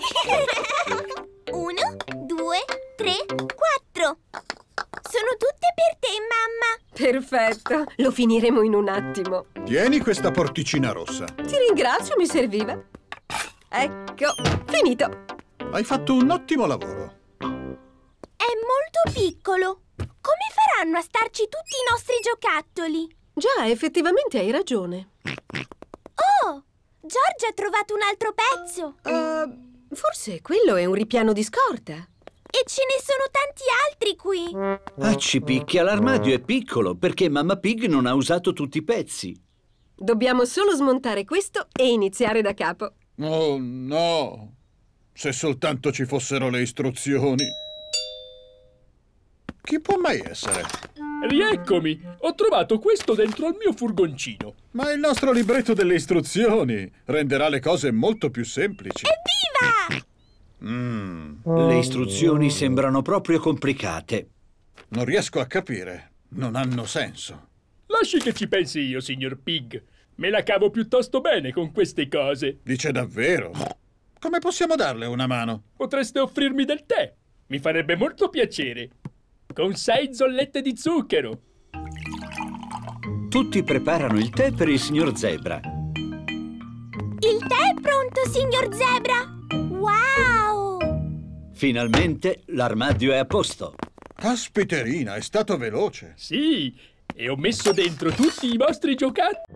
Uno, due, tre, quattro. Sono tutte per te, mamma. Perfetto, lo finiremo in un attimo. Tieni questa porticina rossa. Ti ringrazio, mi serviva. Ecco, finito. Hai fatto un ottimo lavoro. È molto piccolo. Come faranno a starci tutti i nostri giocattoli? Già, effettivamente hai ragione. Oh, George ha trovato un altro pezzo. Uh, forse quello è un ripiano di scorta. E ce ne sono tanti altri qui. Accipicchia, l'armadio è piccolo perché Mamma Pig non ha usato tutti i pezzi. Dobbiamo solo smontare questo e iniziare da capo. Oh no! Se soltanto ci fossero le istruzioni. Chi può mai essere? Rieccomi! Ho trovato questo dentro al mio furgoncino. Ma il nostro libretto delle istruzioni renderà le cose molto più semplici. Evviva! Mm. Le istruzioni sembrano proprio complicate. Non riesco a capire. Non hanno senso. Lasci che ci pensi io, signor Pig. Me la cavo piuttosto bene con queste cose. Dice davvero? Come possiamo darle una mano? Potreste offrirmi del tè. Mi farebbe molto piacere. Con sei zollette di zucchero. Tutti preparano il tè per il signor Zebra. Il tè è pronto, signor Zebra. Wow! Finalmente l'armadio è a posto. Caspiterina, è stato veloce. Sì, e ho messo dentro tutti i vostri giocattoli.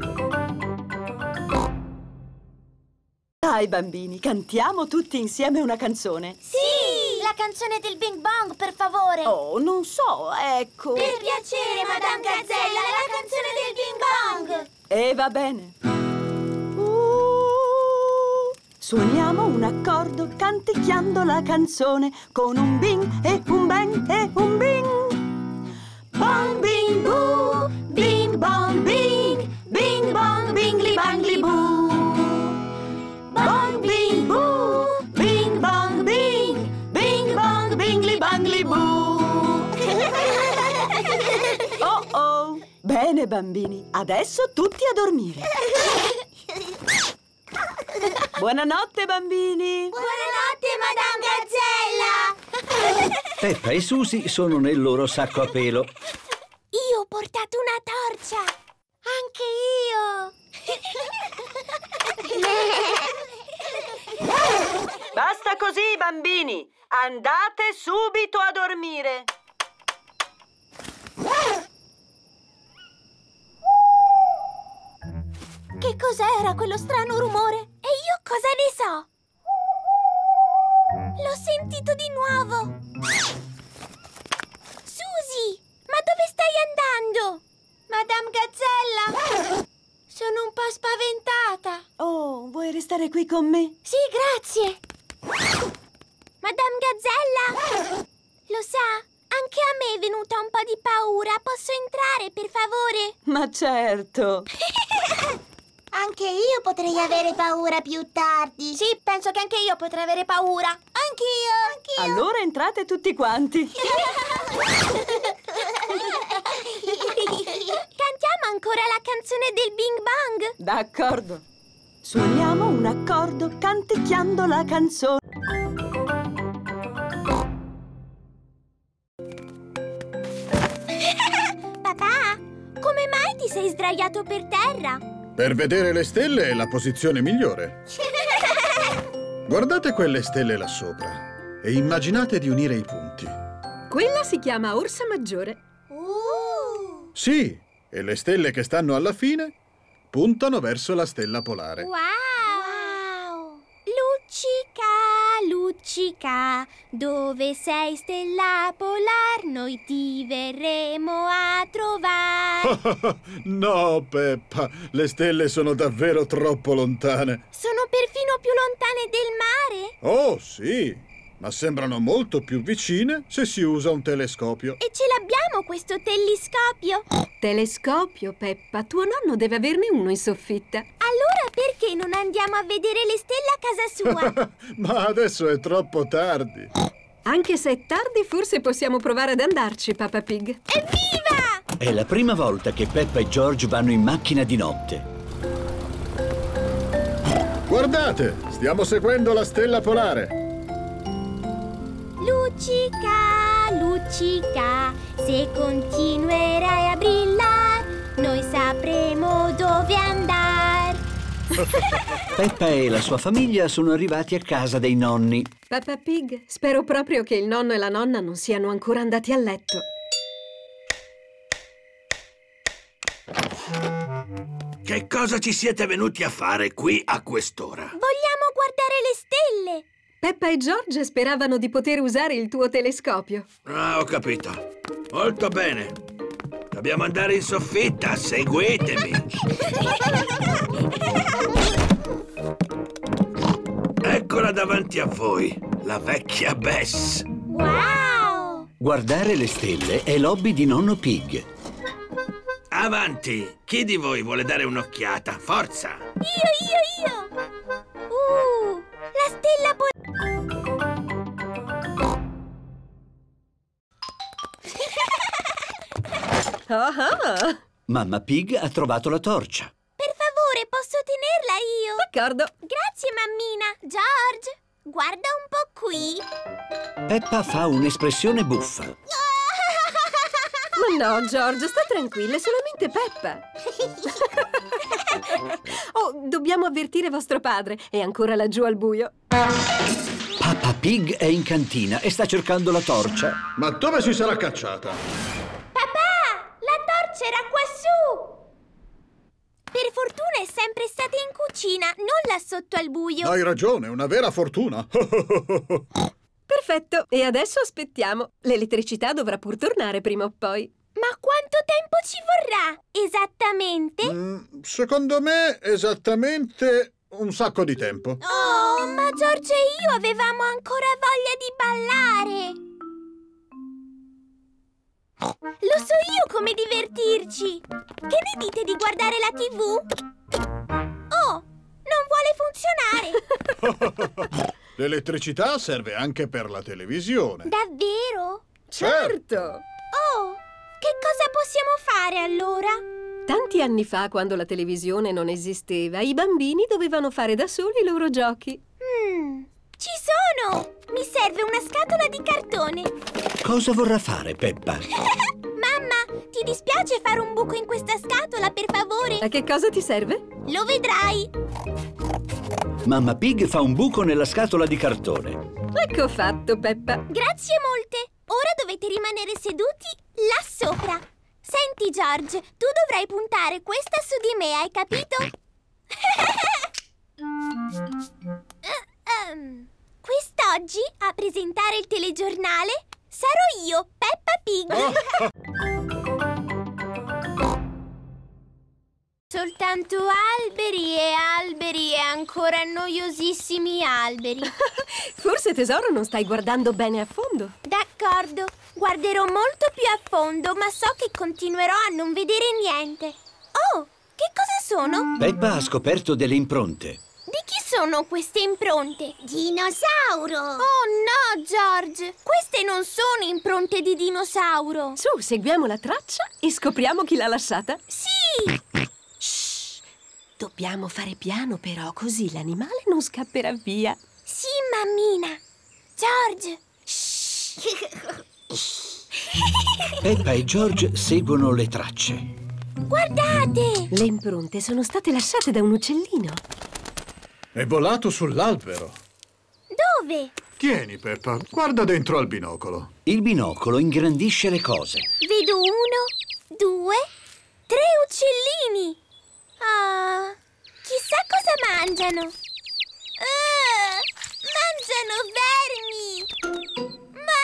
Dai, bambini, cantiamo tutti insieme una canzone. Sì! La canzone del Bing Bong, per favore. Oh, non so, ecco. Per piacere, Madame Gazzella, la canzone del Bing Bong. E va bene. Uh, suoniamo un accordo canticchiando la canzone con un bing e un bang e un bing. Bong, bing, boo, bing, bong, bing, bing, bong, bingli, bangli, boo. Bong, bing, boo, bing, bong, bing, bing, bong, bingli, bangli, boo. Oh, oh. Bene, bambini, adesso tutti a dormire. Buonanotte, bambini. Buonanotte, Madame Gazzella. Peppa e Susie sono nel loro sacco a pelo. Io ho portato una torcia. Anche io. Basta così, bambini. Andate subito a dormire. Che cos'era quello strano rumore? E io cosa ne so? L'ho sentito di nuovo. Susie, ma dove stai andando? Madame Gazzella, sono un po' spaventata. Oh, vuoi restare qui con me? Sì, grazie. Madame Gazzella, lo sa, anche a me è venuta un po' di paura. Posso entrare, per favore? Ma certo. Anche io potrei avere paura più tardi. Sì, penso che anche io potrei avere paura. Anch'io. Anch'io. Allora entrate tutti quanti. Cantiamo ancora la canzone del Bing Bang? D'accordo. Suoniamo un accordo canticchiando la canzone. Papà, come mai ti sei sdraiato per terra? Per vedere le stelle è la posizione migliore. Guardate quelle stelle là sopra e immaginate di unire i punti. Quella si chiama Orsa Maggiore. Uh. Sì, e le stelle che stanno alla fine puntano verso la stella polare. Wow! Wow! Luccica, luccica, dove sei stella polar? Noi ti verremo a trovare. No, Peppa, le stelle sono davvero troppo lontane. Sono perfino più lontane del mare? Oh, sì, ma sembrano molto più vicine se si usa un telescopio. E ce l'abbiamo questo telescopio? Telescopio, Peppa. Tuo nonno deve averne uno in soffitta. Allora perché non andiamo a vedere le stelle a casa sua? Ma adesso è troppo tardi. Anche se è tardi, forse possiamo provare ad andarci, Peppa Pig. Evviva! È la prima volta che Peppa e George vanno in macchina di notte. Guardate, stiamo seguendo la stella polare. Luccica, luccica, se continuerai a brillare, noi sapremo dove andare. Peppa e la sua famiglia sono arrivati a casa dei nonni. Peppa Pig, spero proprio che il nonno e la nonna non siano ancora andati a letto. Che cosa ci siete venuti a fare qui a quest'ora? Vogliamo guardare le stelle. Peppa e George speravano di poter usare il tuo telescopio. Ah, ho capito. Molto bene. Dobbiamo andare in soffitta, seguitemi. Eccola davanti a voi, la vecchia Bess. Wow! Guardare le stelle è l'hobby di nonno Pig. Avanti, chi di voi vuole dare un'occhiata? Forza! Io, io, io! Uh, la stella polare! Oh, Mamma Pig ha trovato la torcia. Per favore, posso tenerla io? d'accordo. Grazie, mammina. George, guarda un po' qui. Peppa fa un'espressione buffa. Ma no, George, sta tranquillo, è solamente Peppa. Oh, dobbiamo avvertire vostro padre. È ancora laggiù al buio. Peppa Pig è in cantina e sta cercando la torcia. Ma dove si sarà cacciata? Papà, la torcia era quassù. Per fortuna è sempre stata in cucina, non là sotto al buio. Hai ragione, una vera fortuna. Perfetto, e adesso aspettiamo. L'elettricità dovrà pur tornare prima o poi. Ma quanto tempo ci vorrà? Esattamente? Mm, secondo me, esattamente un sacco di tempo. Oh, ma George e io avevamo ancora voglia di ballare. Lo so io come divertirci. Che ne dite di guardare la tivù? Oh, non vuole funzionare. L'elettricità serve anche per la televisione. Davvero? Certo! Oh, che cosa possiamo fare allora? Tanti anni fa, quando la televisione non esisteva, i bambini dovevano fare da soli i loro giochi. Mm, ci sono! Mi serve una scatola di cartone. Cosa vorrà fare Peppa? Mamma, ti dispiace fare un buco in questa scatola, per favore? A che cosa ti serve? Lo vedrai. Mamma Pig fa un buco nella scatola di cartone. Ecco fatto, Peppa. Grazie molte. Ora dovete rimanere seduti là sopra. Senti, George, tu dovrai puntare questa su di me, hai capito? uh, um, quest'oggi a presentare il telegiornale sarò io, Peppa Pig. Soltanto alberi e alberi e ancora noiosissimi alberi. Forse, tesoro, non stai guardando bene a fondo. D'accordo, guarderò molto più a fondo, ma so che continuerò a non vedere niente. Oh, che cosa sono? Peppa ha scoperto delle impronte. Di chi sono queste impronte? Dinosauro! Oh no, George! Queste non sono impronte di dinosauro! Su, seguiamo la traccia e scopriamo chi l'ha lasciata. Sì! Shh! Dobbiamo fare piano, però, così l'animale non scapperà via. Sì, mammina! George! Peppa e George seguono le tracce. Guardate! Le impronte sono state lasciate da un uccellino. È volato sull'albero. Dove? Tieni, Peppa, guarda dentro al binocolo. Il binocolo ingrandisce le cose. Vedo uno, due, tre uccellini. Ah, chissà cosa mangiano. Ah, mangiano vermi.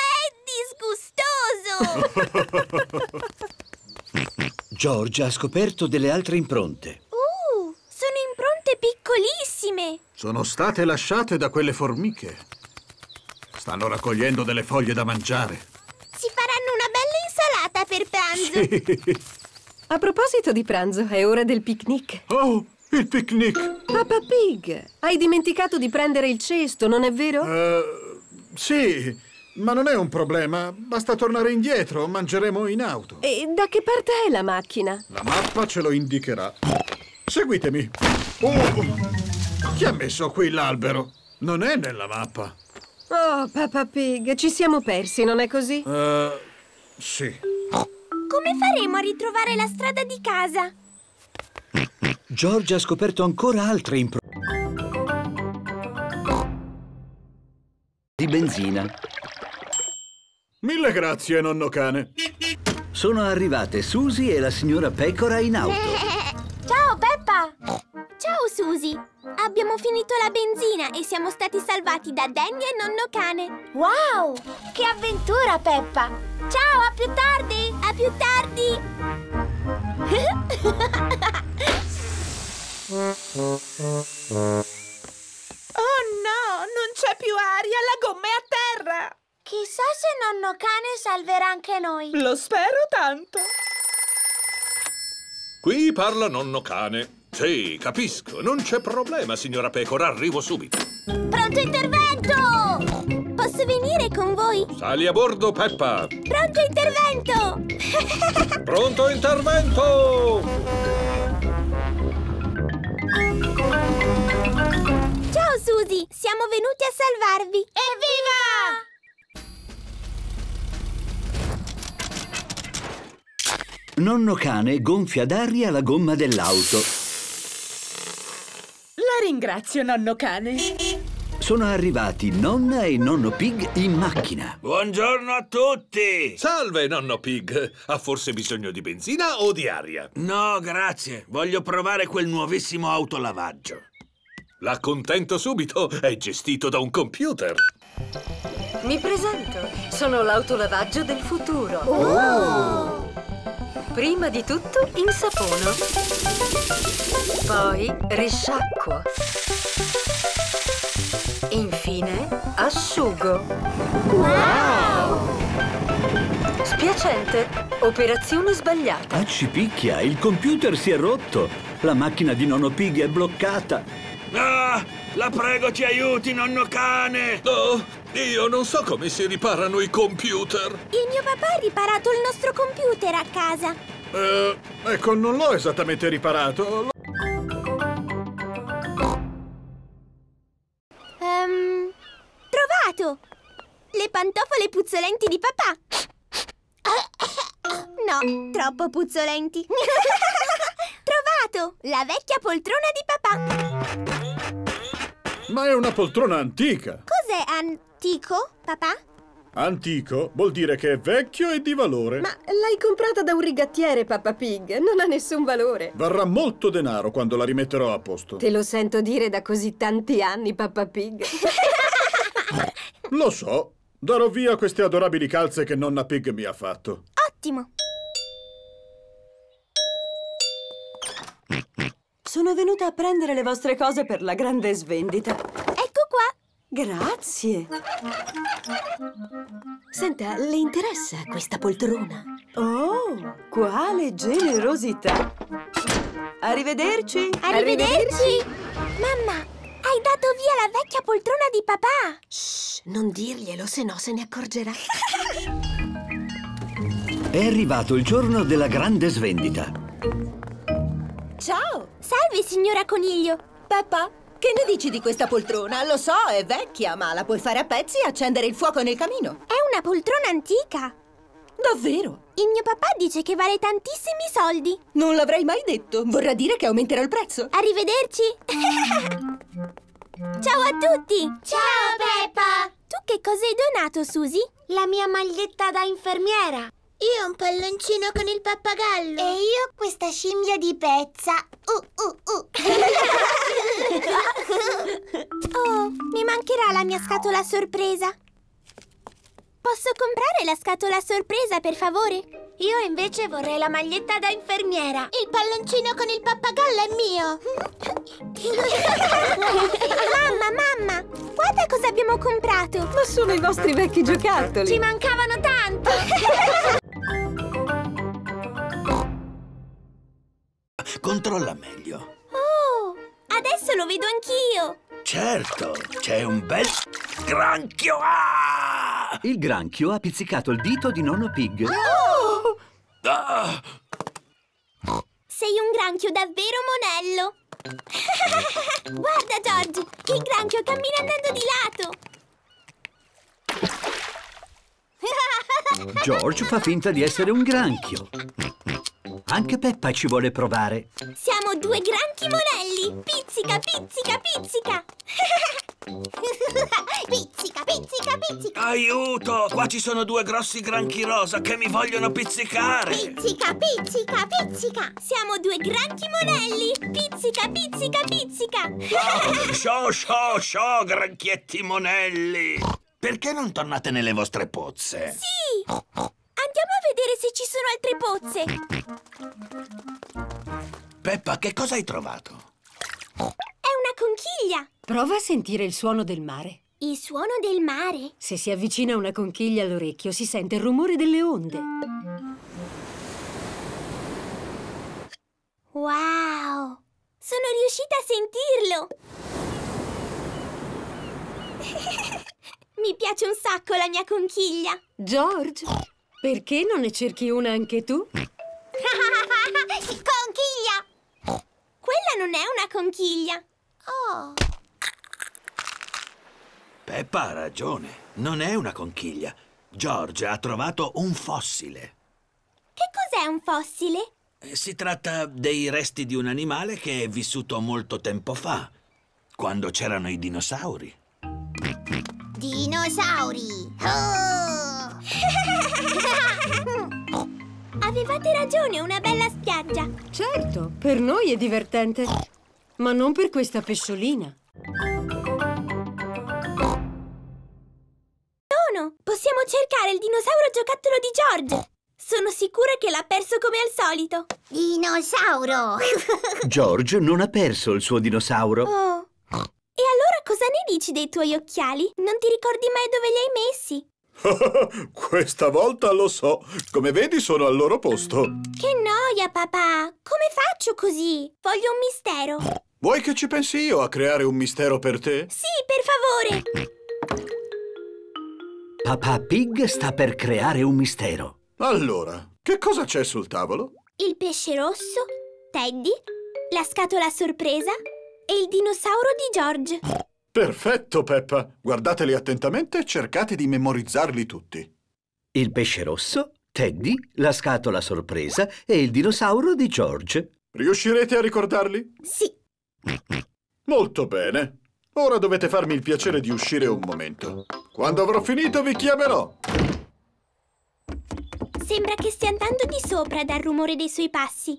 Ma è disgustoso. George ha scoperto delle altre impronte. Uh, sono impronte piccolissime. Sono state lasciate da quelle formiche. Stanno raccogliendo delle foglie da mangiare. Si faranno una bella insalata per pranzo. Sì. A proposito di pranzo, è ora del picnic. Oh, il picnic! Peppa Pig, hai dimenticato di prendere il cesto, non è vero? Uh, sì, Ma non è un problema, basta tornare indietro, mangeremo in auto. E da che parte è la macchina? La mappa ce lo indicherà. Seguitemi. Oh, chi ha messo qui l'albero? Non è nella mappa. Oh, Peppa Pig, ci siamo persi, non è così? Uh, sì. Come faremo a ritrovare la strada di casa? George ha scoperto ancora altre impro... di benzina. Mille grazie, nonno cane. Sono arrivate Susie e la signora Pecora in auto. Ciao, Peppa! Ciao, Susie! Abbiamo finito la benzina e siamo stati salvati da Danny e nonno cane. Wow! Che avventura, Peppa! Ciao, a più tardi! A più tardi! Oh no, non c'è più aria, la gomma è a terra! Chissà se nonno cane salverà anche noi. Lo spero tanto. Qui parla nonno cane. Sì, capisco. Non c'è problema, signora Pecora. Arrivo subito. Pronto intervento! Posso venire con voi? Sali a bordo, Peppa. Pronto intervento! Pronto intervento! Ciao, Susie! Siamo venuti a salvarvi! Evviva! Nonno cane gonfia d'aria la gomma dell'auto. La ringrazio, nonno cane. Sono arrivati nonna e nonno Pig in macchina. Buongiorno a tutti! Salve, nonno Pig. Ha forse bisogno di benzina o di aria? No, grazie. Voglio provare quel nuovissimo autolavaggio. L'accontento subito. È gestito da un computer. Mi presento. Sono l'autolavaggio del futuro. Oh! Prima di tutto insapono. Poi risciacquo. Infine asciugo. Wow! Spiacente. Operazione sbagliata. Ah, ci picchia, il computer si è rotto. La macchina di nonno Pig è bloccata. Ah, la prego ci aiuti, nonno cane! Oh, io non so come si riparano i computer. Il mio papà ha riparato il nostro computer a casa. Eh, ecco, non l'ho esattamente riparato. Um, trovato! Le pantofole puzzolenti di papà. No, troppo puzzolenti. Trovato! La vecchia poltrona di papà. Ma è una poltrona antica. Cos'è antico, papà? Antico vuol dire che è vecchio e di valore. Ma l'hai comprata da un rigattiere, Peppa Pig. Non ha nessun valore. Varrà molto denaro quando la rimetterò a posto. Te lo sento dire da così tanti anni, Peppa Pig. Lo so. Darò via queste adorabili calze che nonna Pig mi ha fatto. Ottimo. Sono venuta a prendere le vostre cose per la grande svendita. Ecco qua. Grazie. Senta, le interessa questa poltrona? Oh, quale generosità! Arrivederci! Arrivederci! Mamma, hai dato via la vecchia poltrona di papà! Shh, non dirglielo, se no se ne accorgerà. È arrivato il giorno della grande svendita. Ciao! Salve, signora Coniglio! Peppa, che ne dici di questa poltrona? Lo so, è vecchia, ma la puoi fare a pezzi e accendere il fuoco nel camino. È una poltrona antica! Davvero? Il mio papà dice che vale tantissimi soldi! Non l'avrei mai detto! Vorrà dire che aumenterà il prezzo! Arrivederci! Ciao a tutti! Ciao, Peppa! Tu che cosa hai donato, Susie? La mia maglietta da infermiera! Io un palloncino con il pappagallo. E io questa scimmia di pezza. Uh, uh, uh. Oh, mi mancherà la mia scatola sorpresa. Posso comprare la scatola sorpresa, per favore? Io invece vorrei la maglietta da infermiera. Il palloncino con il pappagallo è mio. Mamma, mamma, guarda cosa abbiamo comprato. Ma sono i vostri vecchi giocattoli. Ci mancavano tanto. Controlla meglio. Oh, adesso lo vedo anch'io. Certo, c'è un bel granchio. Ah! Il granchio ha pizzicato il dito di nonno Pig. Oh! Ah! Sei un granchio davvero monello. Guarda, George, il granchio cammina andando di lato. George fa finta di essere un granchio. Anche Peppa ci vuole provare. Siamo due granchi monelli. Pizzica, pizzica, pizzica. Pizzica, pizzica, pizzica. Aiuto! Qua ci sono due grossi granchi rosa che mi vogliono pizzicare. Pizzica, pizzica, pizzica. Siamo due granchi monelli. Pizzica, pizzica, pizzica. Sciò, sciò, sciò, granchietti monelli. Perché non tornate nelle vostre pozze? Sì! Andiamo a vedere se ci sono altre pozze. Peppa, che cosa hai trovato? È una conchiglia. Prova a sentire il suono del mare. Il suono del mare? Se si avvicina una conchiglia all'orecchio, si sente il rumore delle onde. Wow! Sono riuscita a sentirlo! Mi piace un sacco la mia conchiglia! George, perché non ne cerchi una anche tu? Conchiglia! Quella non è una conchiglia! Oh! Peppa ha ragione, non è una conchiglia. George ha trovato un fossile. Che cos'è un fossile? Si tratta dei resti di un animale che è vissuto molto tempo fa, quando c'erano i dinosauri. Dinosauri! Oh! Avevate ragione, una bella spiaggia. Certo, per noi è divertente, ma non per questa pesciolina. Tono, possiamo cercare il dinosauro giocattolo di George. Sono sicura che l'ha perso come al solito. Dinosauro! George non ha perso il suo dinosauro. Oh. E allora cosa ne dici dei tuoi occhiali? Non ti ricordi mai dove li hai messi? Questa volta lo so. Come vedi sono al loro posto. Che noia, papà! Come faccio così? Voglio un mistero. Vuoi che ci pensi io a creare un mistero per te? Sì, per favore! Papà Pig sta per creare un mistero. Allora, che cosa c'è sul tavolo? Il pesce rosso, Teddy, la scatola a sorpresa e il dinosauro di George. Perfetto, Peppa. Guardateli attentamente e cercate di memorizzarli tutti. Il pesce rosso, Teddy, la scatola a sorpresa e il dinosauro di George. Riuscirete a ricordarli? Sì. Molto bene. Ora dovete farmi il piacere di uscire un momento. Quando avrò finito vi chiamerò. Sembra che stia andando di sopra dal rumore dei suoi passi.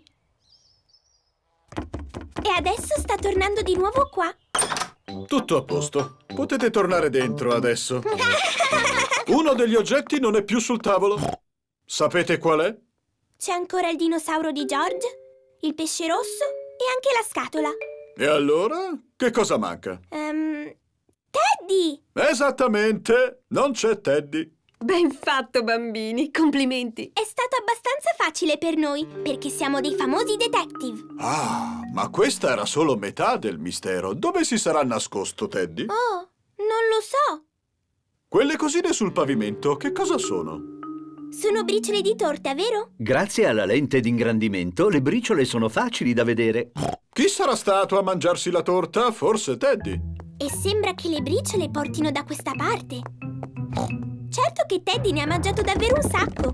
E adesso sta tornando di nuovo qua. Tutto a posto. Potete tornare dentro adesso. Uno degli oggetti non è più sul tavolo. Sapete qual è? C'è ancora il dinosauro di George, il pesce rosso e anche la scatola. E allora? Che cosa manca? Um, Teddy! Esattamente! Non c'è Teddy. Ben fatto, bambini! Complimenti! È stato abbastanza facile per noi, perché siamo dei famosi detective. Ah, ma questa era solo metà del mistero. Dove si sarà nascosto Teddy? Oh, non lo so. Quelle cosine sul pavimento, che cosa sono? Sono briciole di torta, vero? Grazie alla lente d'ingrandimento, le briciole sono facili da vedere. Chi sarà stato a mangiarsi la torta? Forse Teddy. E sembra che le briciole portino da questa parte. Certo che Teddy ne ha mangiato davvero un sacco.